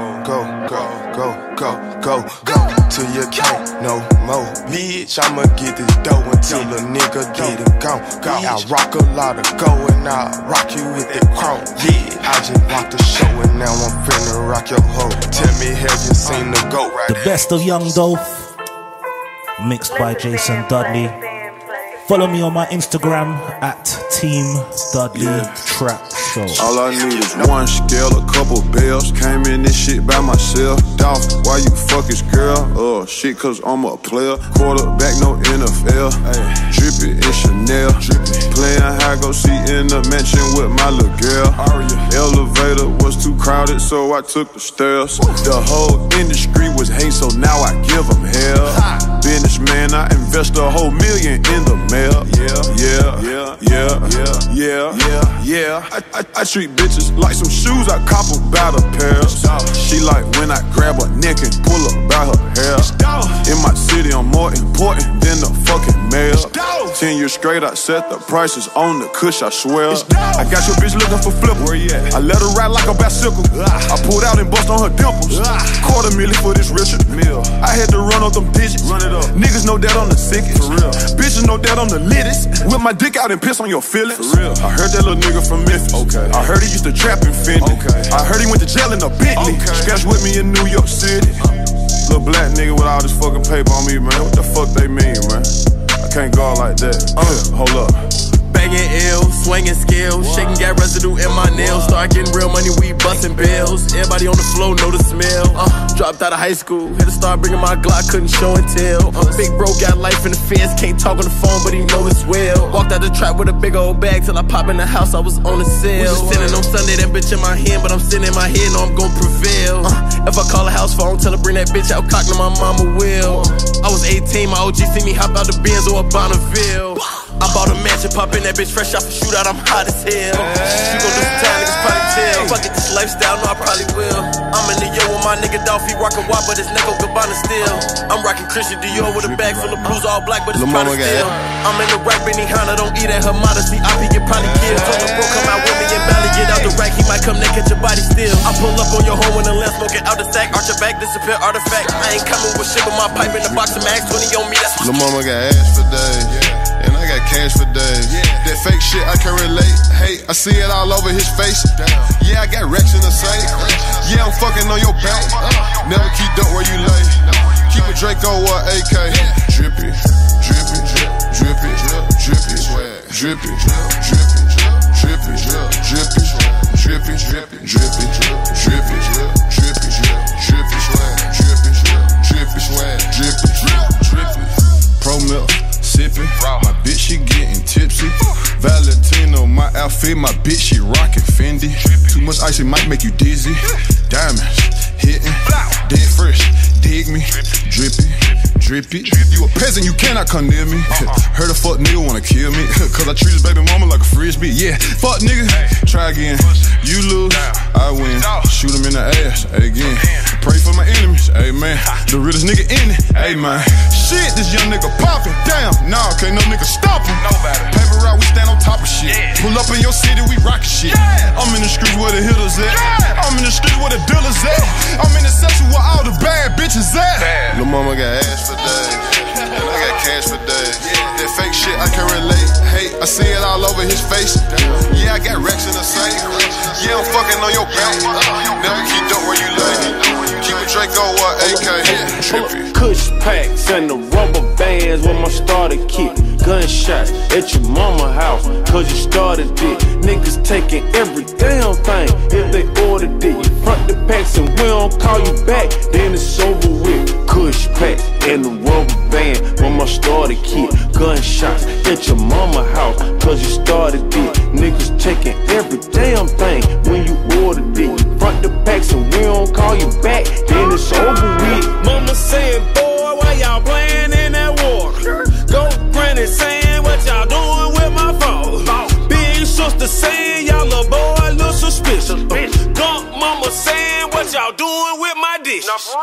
till you can't no more, bitch. I'ma get this dough until a nigga get it gone. I rock a lot of gold and I rock you with that chrome. Yeah, I just rocked the show and now I'm finna rock your hoe. Tell me, have you seen the goat right? The best of Young Dolph, mixed by Jason Dudley. Follow me on my Instagram at Team Dudley Trap Show. All I need is one scale, a couple bells. Came in this shit by myself. Dolph, why you fuck his girl? Oh shit, cause I'm a player. Quarterback, no NFL. Drippy in Chanel. Playing high, go see in the mansion with my little girl. Elevator was too crowded, so I took the stairs. The whole industry was hate, so now I give them hell. Businessman, I invest a whole million in the mail. I treat bitches like some shoes, I cop them by the pairs. She like when I grab her neck and pull her by her hair. In my city, I'm more important than the fucking mayor. 10 years straight, I set the prices on the kush, I swear. I got your bitch looking for flipper. Where you at? I let her ride like a bicycle. I pulled out and bust on her dimples. $250,000 for this Richard Mill. I had to run up them digits. Run it up. Niggas know that I'm the sickest. For real. Bitches know that I'm the littest. Whip my dick out and piss on your feelings. For real. I heard that little nigga from Memphis. Okay. I heard he used to trap in Fendi. Okay. I heard he went to jail in a Bentley. Okay. Scratch with me in New York City. Little black nigga with all this fucking paper on me, man. What the fuck they mean, man? I can't go out like that. Hold up. Banging ill, swinging skills, shaking got residue in my nails. Start getting real money, we busting bills. Everybody on the floor know the smell. Dropped out of high school, had to start bringing my Glock, couldn't show and tell. Big bro got life in the fence, can't talk on the phone, but he know it's well. Walked out the trap with a big old bag till I pop in the house, I was on the sale. Was just sitting on Sunday, that bitch in my hand, but I'm sitting in my head, know I'm gon' prevail. If I call a house phone, tell her bring that bitch out, cock to my mama will. I was 18, my OG see me hop out the Benz or a Bonneville. I bought a mansion, pop in that bitch fresh off a shootout, I'm hot as hell. You gon' do some time, niggas probably tell. Fuck it, this lifestyle, no, I probably will. I'm in the yo with my my nigga Dolph, he rockin' wop, but his neck on Gabbana still. I'm rockin' Christian Dior with a bag full of blues, all black, but it's Prada still. I'm in the rack, Benihana, don't eat at her modesty. I get probably killed. Told the bro, come out with me and Valley, get out the rack. He might come there, catch your body still. I pull up on your home when the lens smoking out the sack. Arch your back, disappear artifact. I ain't coming with shit, but my pipe in the box of max 20 on me. That's Lil' mama got ass for days, and I got cash for days. That fake shit I can relate. Hey, I see it all over his face. Yeah, I got racks in the safe. Yeah, I'm fucking on your back. Never keep dope where you lay. Keep a Draco or AK. Drippy, drippy, drippy, drippy, drippy, drippy, drippy, drippy, drippy, drippy, drippy, drippy, drippy, drippy, drippy, swag, drippy, drippy. Pro milk, sipping. My bitch, she getting tipsy. Valentino, my outfit, my bitch, she rockin' Fendi. Too much ice, it might make you dizzy. Diamonds, hitting, dead fresh, dig me, drippy, drippy. You a peasant, you cannot come near me. Heard a fuck nigga wanna kill me, cause I treat his baby mama like a frisbee. Yeah, fuck nigga, try again. You lose, I win. Shoot him in the ass, again. Pray for my enemies, amen. The realest nigga in it, amen. Shit, this young nigga poppin', damn. Nah, can't no nigga stop him. Paper route, we stand on top of shit. Pull up in your city, we rockin' shit. I'm in the streets where the hitters at. I'm in the streets where the dealers at. I'm in the section where all the bad bitches at. Lil' mama got ass for days, and I got cash for days. That fake shit I can relate. Hey, I see it all over his face. Yeah, I got racks in the safe. Yeah, I'm fucking on your back. Never keep dope where you lay. Keep a Draco or AK. Trippy. Kush packs and the rubber bands with my starter kit. Gunshots at your mama house, cause you started it. Niggas taking every damn thing if they ordered it. You front the packs and we don't call you back, then it's over with. Kush packs and the rubber band with my starter kit. Gunshots at your mama house, cause you started it. Niggas taking every damn thing when you ordered it. You front the packs and we don't call you back, then it's over with. Mama saying, boy, why y'all playing in that water? Go granny saying, what y'all doing with my phone? Big sister saying, y'all little boy look suspicious. Gunk mama saying, what y'all doing with my dish?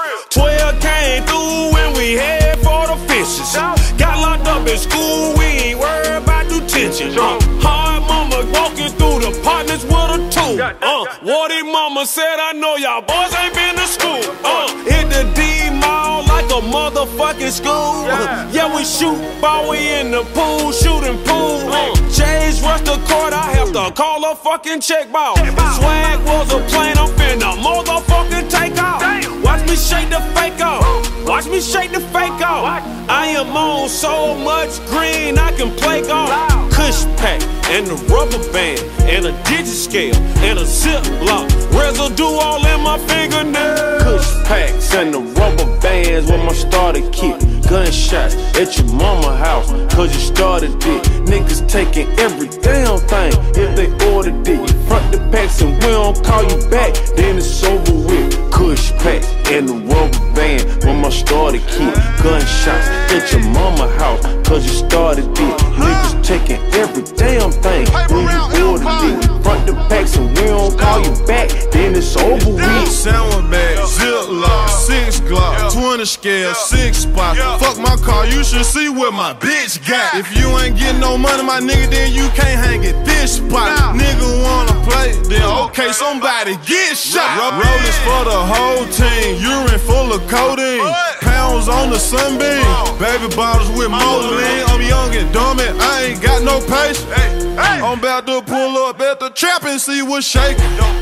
12 came through when we head for the fishes. Got locked up in school, we ain't worried about detention. Hard mama walking through the partners with a tool. Wardy mama said, I know y'all boys ain't been to school. Hit the D-Mall like a motherfucking school. Yeah, we shoot ball, we in the pool, shooting pool. Jay's rush the court, I have to call a fucking check ball. Swag was a plane, I'm finna motherfucking take off. Watch me shake the fake off. Watch me shake the fake off. I am on so much green, I can play golf. Kush pack and the rubber band and a digit-scale and a zip lock. Residue all in my fingernails. Kush packs and the rubber bands with my starter kit. Gunshots at your mama house, cause you started it. Niggas taking every damn thing if they ordered it. You front the packs and we don't call you back, then it's over with. Kush packs and the rubber band with my starter kit. Gunshots at your mama house, cause you started it. Niggas taking every damn thing when you ordered it. You front the packs and we don't call you back, then it's over with. Sound bag, zip lock, 6 Glock, 20 scale, 6 spot. Fuck my car, you should see what my bitch got. If you ain't getting no money, my nigga, then you can't hang at this spot. Nigga wanna play, then okay, somebody get shot. Rollers for the whole team, urine full of codeine. Pounds on the sunbeam, baby bottles with more lean. I'm young and dumb and I ain't got no patience. I'm about to pull up at the trap and see what's shaking.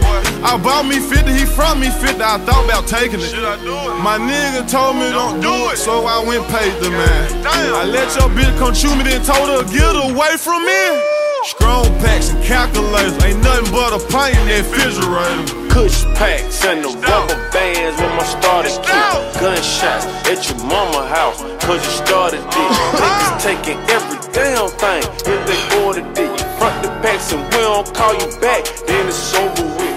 I bought me 50, he from me 50, I thought about taking it. My nigga told me don't do it, so I went paid the man. I let your bitch come chew me, then told her get away from me. Strong packs and calculators, ain't nothing but a pint in that refrigerator. Kush packs and the rubber bands with my starter kit. Gunshots at your mama house, cause you started it. Niggas taking every damn thing if they ordered it. You front the packs and we don't call you back, then it's over with.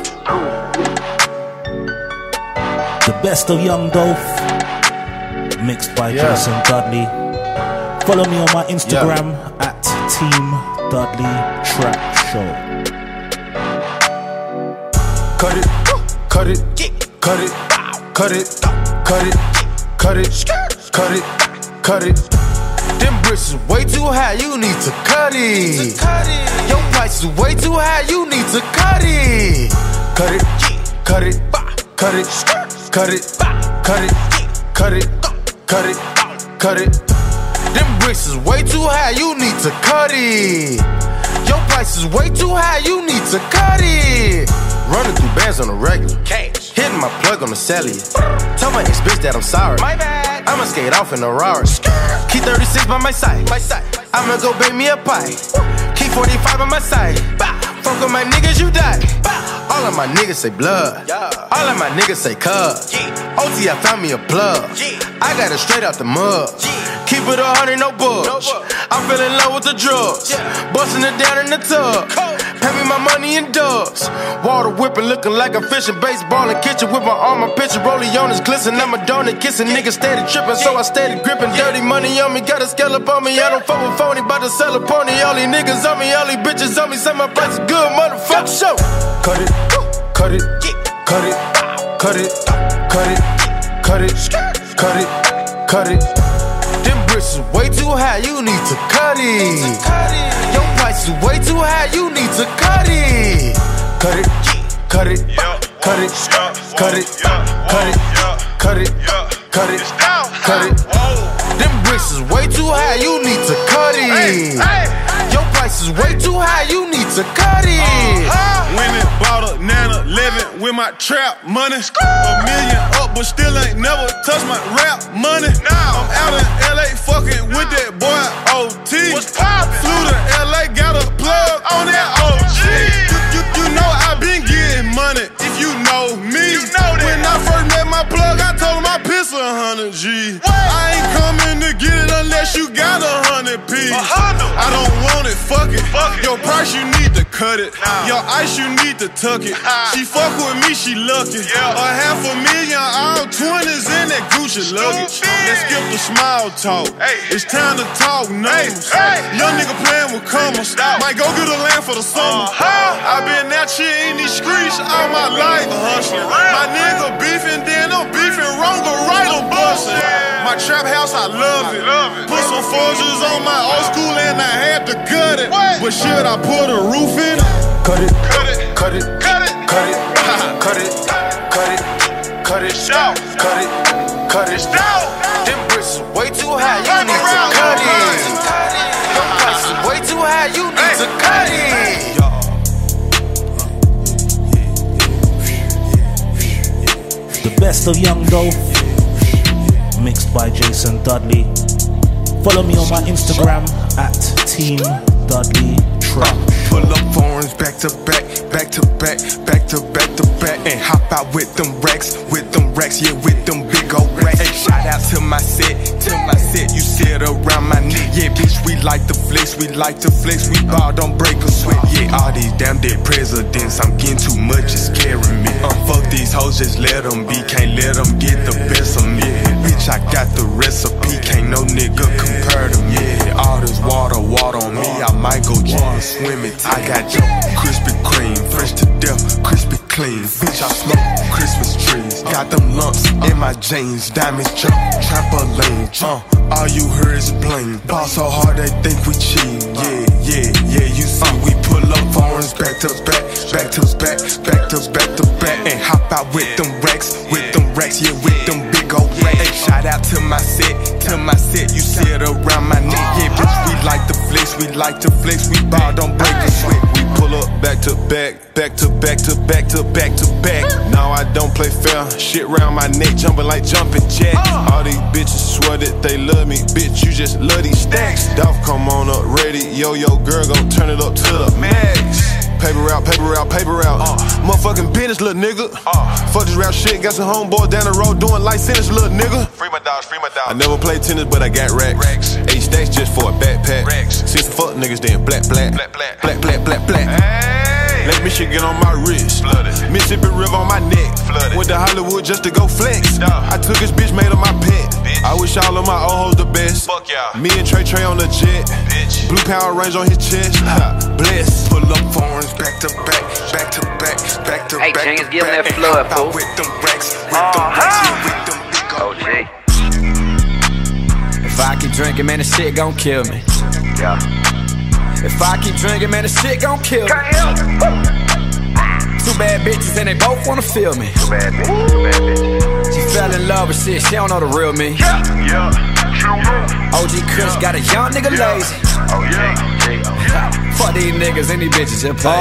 The best of Young Dolph, mixed by Jason Dudley. Follow me on my Instagram at Team Dudley Trap Show. Cut it, cut it, cut it, cut it, cut it, cut it, cut it, cut it. Them bricks is way too high, you need to cut it. Your price is way too high, you need to cut it. Cut it, cut it, cut it, cut it, cut it, cut it, cut it, cut it. Them bricks is way too high, you need to cut it. Your price is way too high, you need to cut it. Running through bands on the regular, hitting my plug on the cellular. Tell my ex-bitch that I'm sorry, my bad. I'ma skate off in a Rari. Keep 36 by my side, I'ma go bake me a pie. Keep 45 on my side, fuck with my niggas, you die. All of my niggas say blood, all of my niggas say cub. OT, I found me a plug, I got it straight out the mud. Keep it 100, no bugs. I'm feeling low with the drugs, busting it down in the tub. Pay me my money in dubs. Water whipping, looking like I'm fishing. Baseball in kitchen with my arm, my pitcher. Rollie on his glisten, I'm a donut kissing. Niggas steady tripping, so I steady gripping. Dirty money on me, got a scale up on me. I don't fuck with phony, bout to sell a pony. All these niggas on me, all these bitches on me. Say my price is good, motherfucker. Show. Cut it, cut it, cut it, cut it, cut it, cut it, cut it, cut it. Them bricks is way too high, you need to cut it. Your price is way too high, you need to cut it. Cut it, cut it, cut it, cut it, cut it, cut it, cut it, cut it. Them bricks is way too high, you need to cut it. Your price is way too high, you need to cut it. Went and bought a 911 with my trap money. $1 million up, but still ain't never touched my rap money. I'm out in LA fucking with that boy OT. Flew to LA, got a plug on that OG. You know I been getting money if you know me. When I first met my plug, I told him I piss 100 G. I ain't coming to get it unless you got 100 P. I don't want it, fuck it. Your price, you need to cut it. Your ice, you need to tuck it. She fuck with me, she lucky. $500,000, all 20s in that Gucci luggage. Let's skip the small talk. It's time to talk numbers. Young nigga playing with commas. Might go get a land for the summer. I been that shit in these streets all my life hustling. My nigga beefing, then I'm beefing wrong, but right I'm busting. My trap house, I love it. Put some forges on my old school and I had to gut it. But should I put a roof in it? Cut it, cut it, cut it, cut it, cut it, cut it, cut it, cut it, cut it, cut it. Them bricks is way too high, you need to cut it. Your price is way too high, you need to cut it. The best of Young Dolph, mixed by Jason Dudley. Follow me on my Instagram at Team Dudley Trap. Pull up foreigns back to back, back to back, back to back to back, and hop out with them racks, yeah, with them big old racks. Hey, shout out to my set, you sit around my neck. Yeah, bitch, we like to flex, we ball, don't break a sweat. Yeah, all these damn dead presidents, I'm getting too much, it's scaring me. Fuck these hoes, just let them be, can't let them get the best of me. Bitch, I got the recipe, can't no nigga compare to me. All this water on me, I might go jump swimming. I got your Krispy Kreme, fresh to death, crispy clean. Bitch, I smoke Christmas trees. Got them lumps in my jeans, diamonds jump, trampoline. All you hear is bling. Ball so hard they think we cheat. Yeah, you see we pull up foreigns back to back, back to back, back to back to back, and hop out with them racks, yeah, with them big old racks. Hey, shout out to my set, you sit around my neck. Yeah, bitch, we like to flex, we ball, don't break a sweat. We pull up back to back, back to back to back to back to back. No, I don't play fair, shit round my neck, jumping like jumping jacks. All these bitches swear that they love me, bitch, you just love these stacks. Dolph, come on up, ready, yo, girl, gon' turn it up to the max. Paper out, motherfucking business, little nigga. Fuck this rap shit, got some homeboys down the road doing life sentence, little nigga. Free my dogs. I never played tennis, but I got racks. 8 stacks just for a backpack. Since the fuck niggas, then black. Let me shit get on my wrist. Mississippi River on my neck. Went to Hollywood just to go flex. I took his bitch, made her my pet. I wish all of my old hoes the best. Fuck y'all. Me and Trey on the jet. Bitch. Blue Power Range on his chest. Bless. Pull up foreigns back to back, back to back, back to Hey, back. James, give him that flood, fool. With them racks, with them racks, with them big old OG. If I keep drinking, man, the shit gon' kill me. Yeah. If I keep drinking, man, the shit gon' kill me. Two bad bitches and they both wanna feel me. Too bad bitch, too bad bitch. She fell in love with shit, she don't know the real me. Yeah. OG Kush got a young nigga lazy. Oh, yeah. Fuck these niggas and these bitches just play.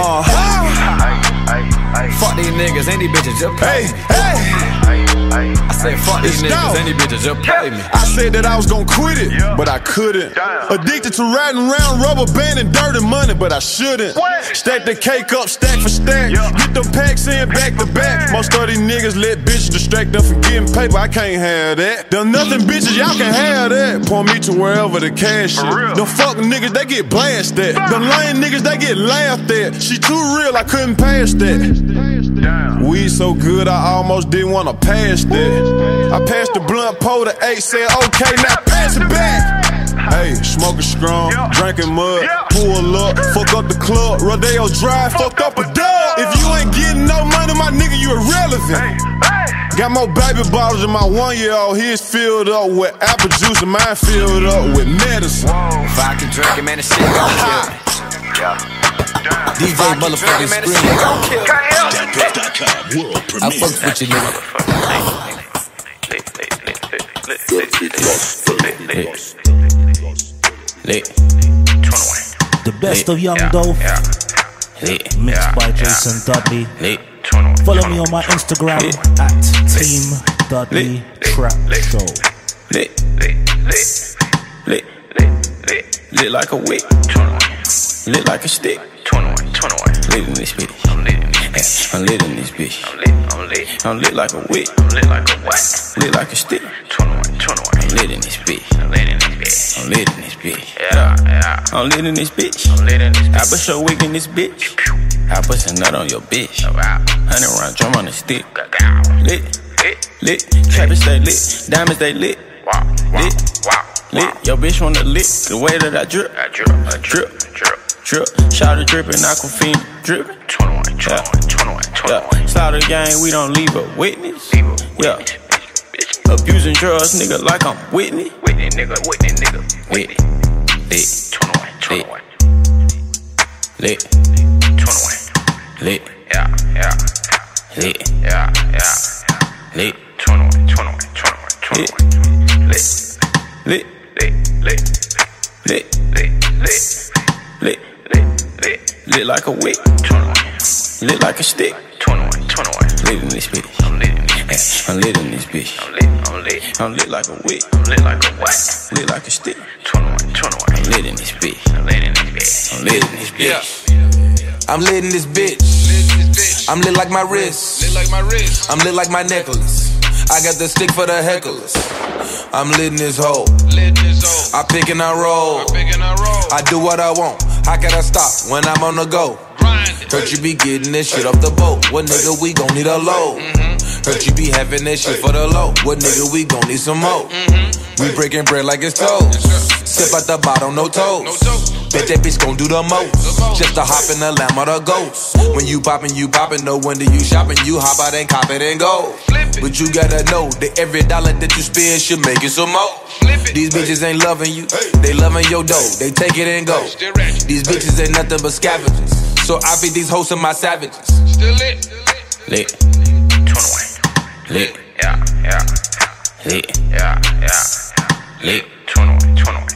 Fuck these niggas and these bitches just play. I said fuck these niggas and these bitches just play me. I said that I was gonna quit it, but I couldn't. Addicted to riding around rubber band and dirty money, but I shouldn't. Stack the cake up, stack for stack. Get them packs in back to back. Most of these niggas let bitches distract them from getting paper. I can't have that. Them nothing bitches, y'all can have that. Point me to wherever the cash is. Them fuck niggas, they get blasted. Them lame niggas, they get laughed at. She too real, I couldn't pass that. Weed so good, I almost didn't wanna pass that. I passed the blunt pole to 8, said okay, now pass it back. Hey, smoking strong, drinking mud, pull up, fuck up the club, Rodeo Drive, fucked up a dub. If you ain't getting no money, my nigga, you irrelevant. Got more baby bottles than my 1-year-old, his filled up with apple juice and mine filled up with medicine. If I keep drinking, man, the shit gon' kill me. DJ motherfucking scream. I fucks with you, nigga. The best of Young Dolph, mixed by Jason Dudley. Follow me on my Instagram at Team Dudley Trap Show. Lit like a wick, lit like a stick. Lit in this bitch. I'm lit in this bitch. I'm lit like a wick. Lit like a stick. I'm lit in this bitch. I'm lit in this bitch. I'm lit in this bitch. I put your wig in this bitch. I put a nut on your bitch. 100 round drum on the stick. Lit. Trappers stay lit. Diamonds they lit. Lit. Your bitch wanna lick the way that I drip. Shout it drippin', Aquafina drippin'. 21. Slaughter gang, we don't leave a witness. Yeah. Abusing drugs, nigga, like I'm Whitney. Whitney. Lit. 21. Lit. Lit like a wick. Lit like a stick. 21. Lit in this bitch. I'm lit in this bitch. I'm lit like a wick. Lit like a stick. 21. I'm lit in this bitch. I'm lit in this bitch. I'm lit in this bitch. I'm lit like my wrist. I'm lit like my necklace. I got the stick for the hecklers. I'm lit in this hole. I pick and I roll. I do what I want. How can I stop when I'm on the go? Heard you be getting this shit off the boat. What nigga, we gon' need a load. Heard you be having that shit for the low. What nigga, we gon' need some more. We breaking bread like it's toast. Sip out the bottom, no toast. Bet that bitch gon' do the most. Just to hop in the lamb or the ghost. When you poppin', no wonder you shopping. You hop out and cop it and go. But you gotta know that every dollar that you spend should make it some more. These bitches ain't loving you, they loving your dough. They take it and go. These bitches ain't nothing but scavengers. So I feed these hoes to my savages. Still lit. 21. Lit. Lit. Lit. 21.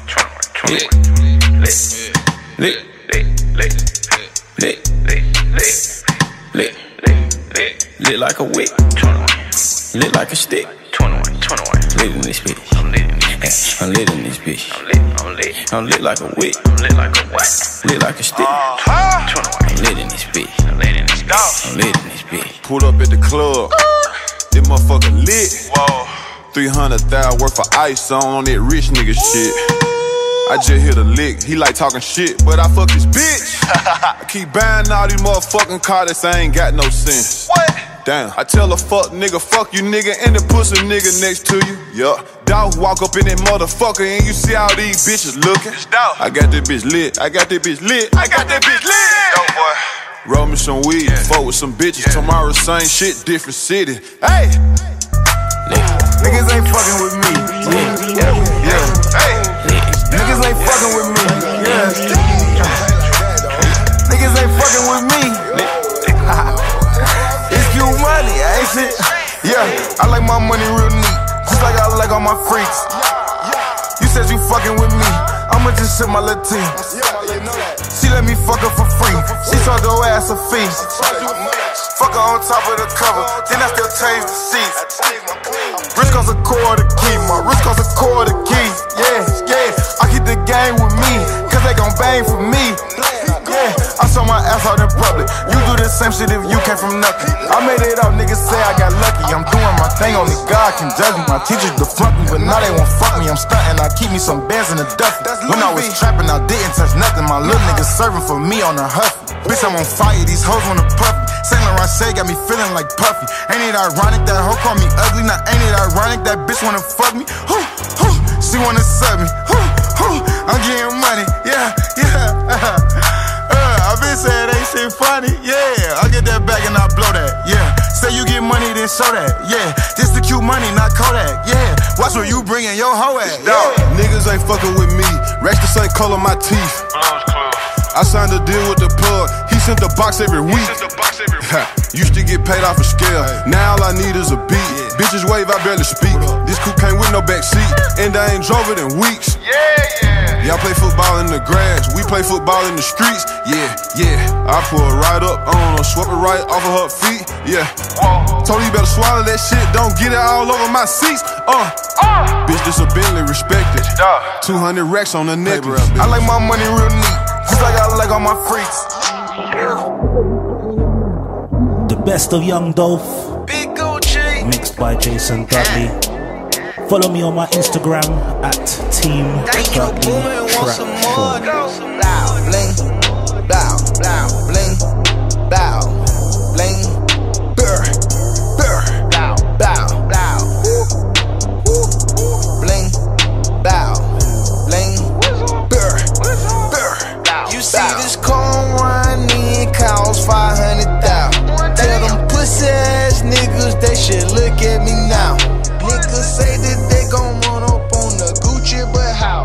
Lit like a wick. Lit like a stick. 21. Lit in this bitch. I'm lit in this bitch. I'm lit like a wick. Lit like a stick. 21. I'm lit in this bitch. I'm lit in this bitch. Pulled up at the club. This motherfucker lit. 300,000 worth of ice on that rich nigga shit. I just hit a lick, he like talking shit, but I fuck this bitch. I keep buying all these motherfucking cars, I ain't got no sense. Damn, I tell a fuck nigga, fuck you nigga, and the pussy nigga next to you. Yup. Dolph walk up in that motherfucker and you see all these bitches looking. I got that bitch lit, I got that bitch lit, I got that bitch lit. Dope boy. Roll me some weed, fuck with some bitches. Tomorrow same shit, different city. Hey! Niggas ain't fucking with me. Hey! Niggas ain't fucking with me. Niggas ain't fucking with me. It's Q money, ain't it? Yeah, I like my money real neat. Just like I like all my freaks. You said you fucking with me, I'ma just shit my little team. She let me fuck her for free. She charged her ass a fee. Fuck her on top of the cover, then I still change the seats. Wrist costs a quarter key, my wrist costs a quarter key. Yeah, I keep the game with me, cause they gon' bang for me. Yeah, I saw my ass out in public. You do the same shit if you came from nothing. I made it up, niggas say I got lucky. I'm doing my thing, only God can judge me. My teachers deflunk me, but now they won't fuck me. I'm stunting, I keep me some bands in the duffel. When I was trapping, I didn't touch nothing. My little niggas serving for me on the huffy. Bitch, I'm on fire, these hoes wanna puff me. Saint Laurent Shea got me feeling like Puffy. Ain't it ironic that hoe call me ugly? Now ain't it ironic that bitch wanna fuck me? She wanna sub me. I'm getting money, yeah. I been saying ain't shit funny, yeah. I get that back and I blow that, yeah. Say you get money, then show that, yeah. This the cute money, not Kodak, yeah. Watch where you bringin' your hoe at, yeah. Niggas ain't fucking with me. Racks the same color my teeth. I signed a deal with the plug. He sent the box every week. Used to get paid off a scale. Now all I need is a beat. Bitches wave, I barely speak. This coupe came with no backseat, and I ain't drove it in weeks. Y'all play football in the grass, we play football in the streets. Yeah. I pull her right up on her, swept it right off of her feet. Yeah. Told you better swallow that shit, don't get it all over my seats. Bitch, this a Bentley, respected. 200 racks on the necklace. I like my money real neat, just like I like all my freaks. The best of Young Dolph, mixed by Jason Dudley. Follow me on my Instagram at Team Dudley Trap. Bling, bow, bling, bow, bling, burr, bow, bling, bow, bling, burr. You see this car running costs 500,000. Tell them pussy ass niggas they should look at me now. Niggas say that they gon' run up on the Gucci, but how?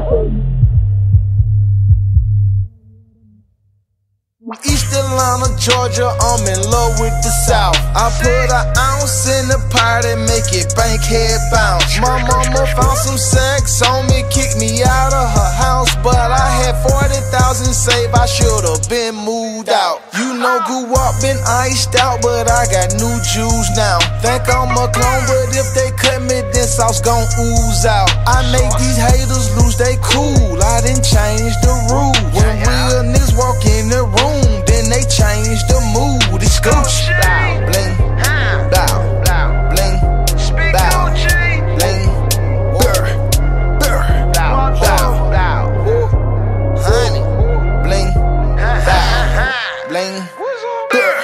East Atlanta, Georgia, I'm in love with the South. I put an ounce in the pot and make it bank head bounce. My mama found some sex on me, kicked me out of her house, but I had 40,000 saved, I should've been moved out. You know, grew up, been iced out, but I got new jewels now. Think I'm a clone, but if they cut me, then sauce gon' ooze out. I make these haters lose they cool, I done changed the rules. When real niggas walk in the room, then they change the mood. It's Gucci. Bling, bow, bling, bow, bling, burr, bow, honey, bling, bow, bling, burr,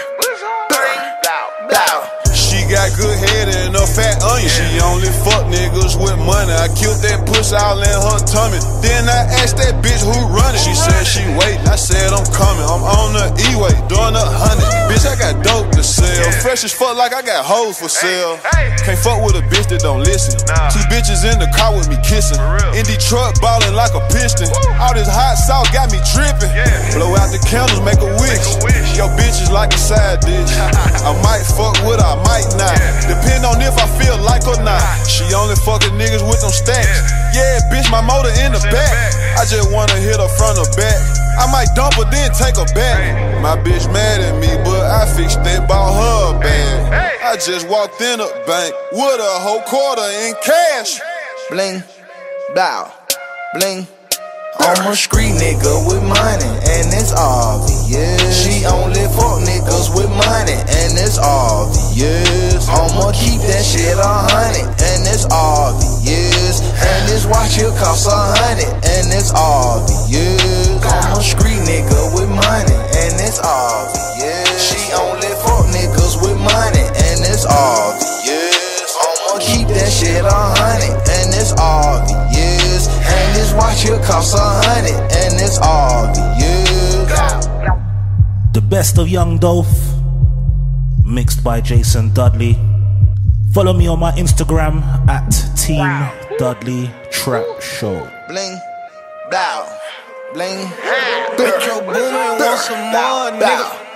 bow. She got good head and a fat onion. She only fuck niggas with money. I killed that pussy all in her tummy. Then I asked that bitch who running. She said she waiting. I said I'm coming. I'm on the E-way doing 100. Bitch, I got dope to sell. Fresh as fuck like I got hoes for sale. Can't fuck with a bitch that don't listen. 2 bitches in the car with me kissing. In Detroit ballin' like a piston. All this hot sauce got me dripping. Blow out the candles, make a wish. Yo, bitch is like a side dish. I might fuck with her, I might not. Depend on if I feel like or not. She only fucking niggas with them stacks. Yeah, bitch, my motor in the back. I just wanna hit her front or back. I might dump her, then take her back. My bitch mad at me, but I fixed it, bought her a bag. I just walked in a bank with a whole quarter in cash. Bling, bow, bling. I'm a street nigga with money, and it's obvious. She only fuck niggas with money, and it's obvious. I'ma keep that shit 100, and it's obvious. And this watch here cost 100, and it's obvious. I'm a street nigga with money, and it's obvious. She only fuck niggas with money, should cost 100, and it's all the years. The best of Young Dolph, mixed by Jason Dudley. Follow me on my Instagram at Team Dudley Trap Show. Bling, bow, bling. Bitch, your boomer want some more, nigga.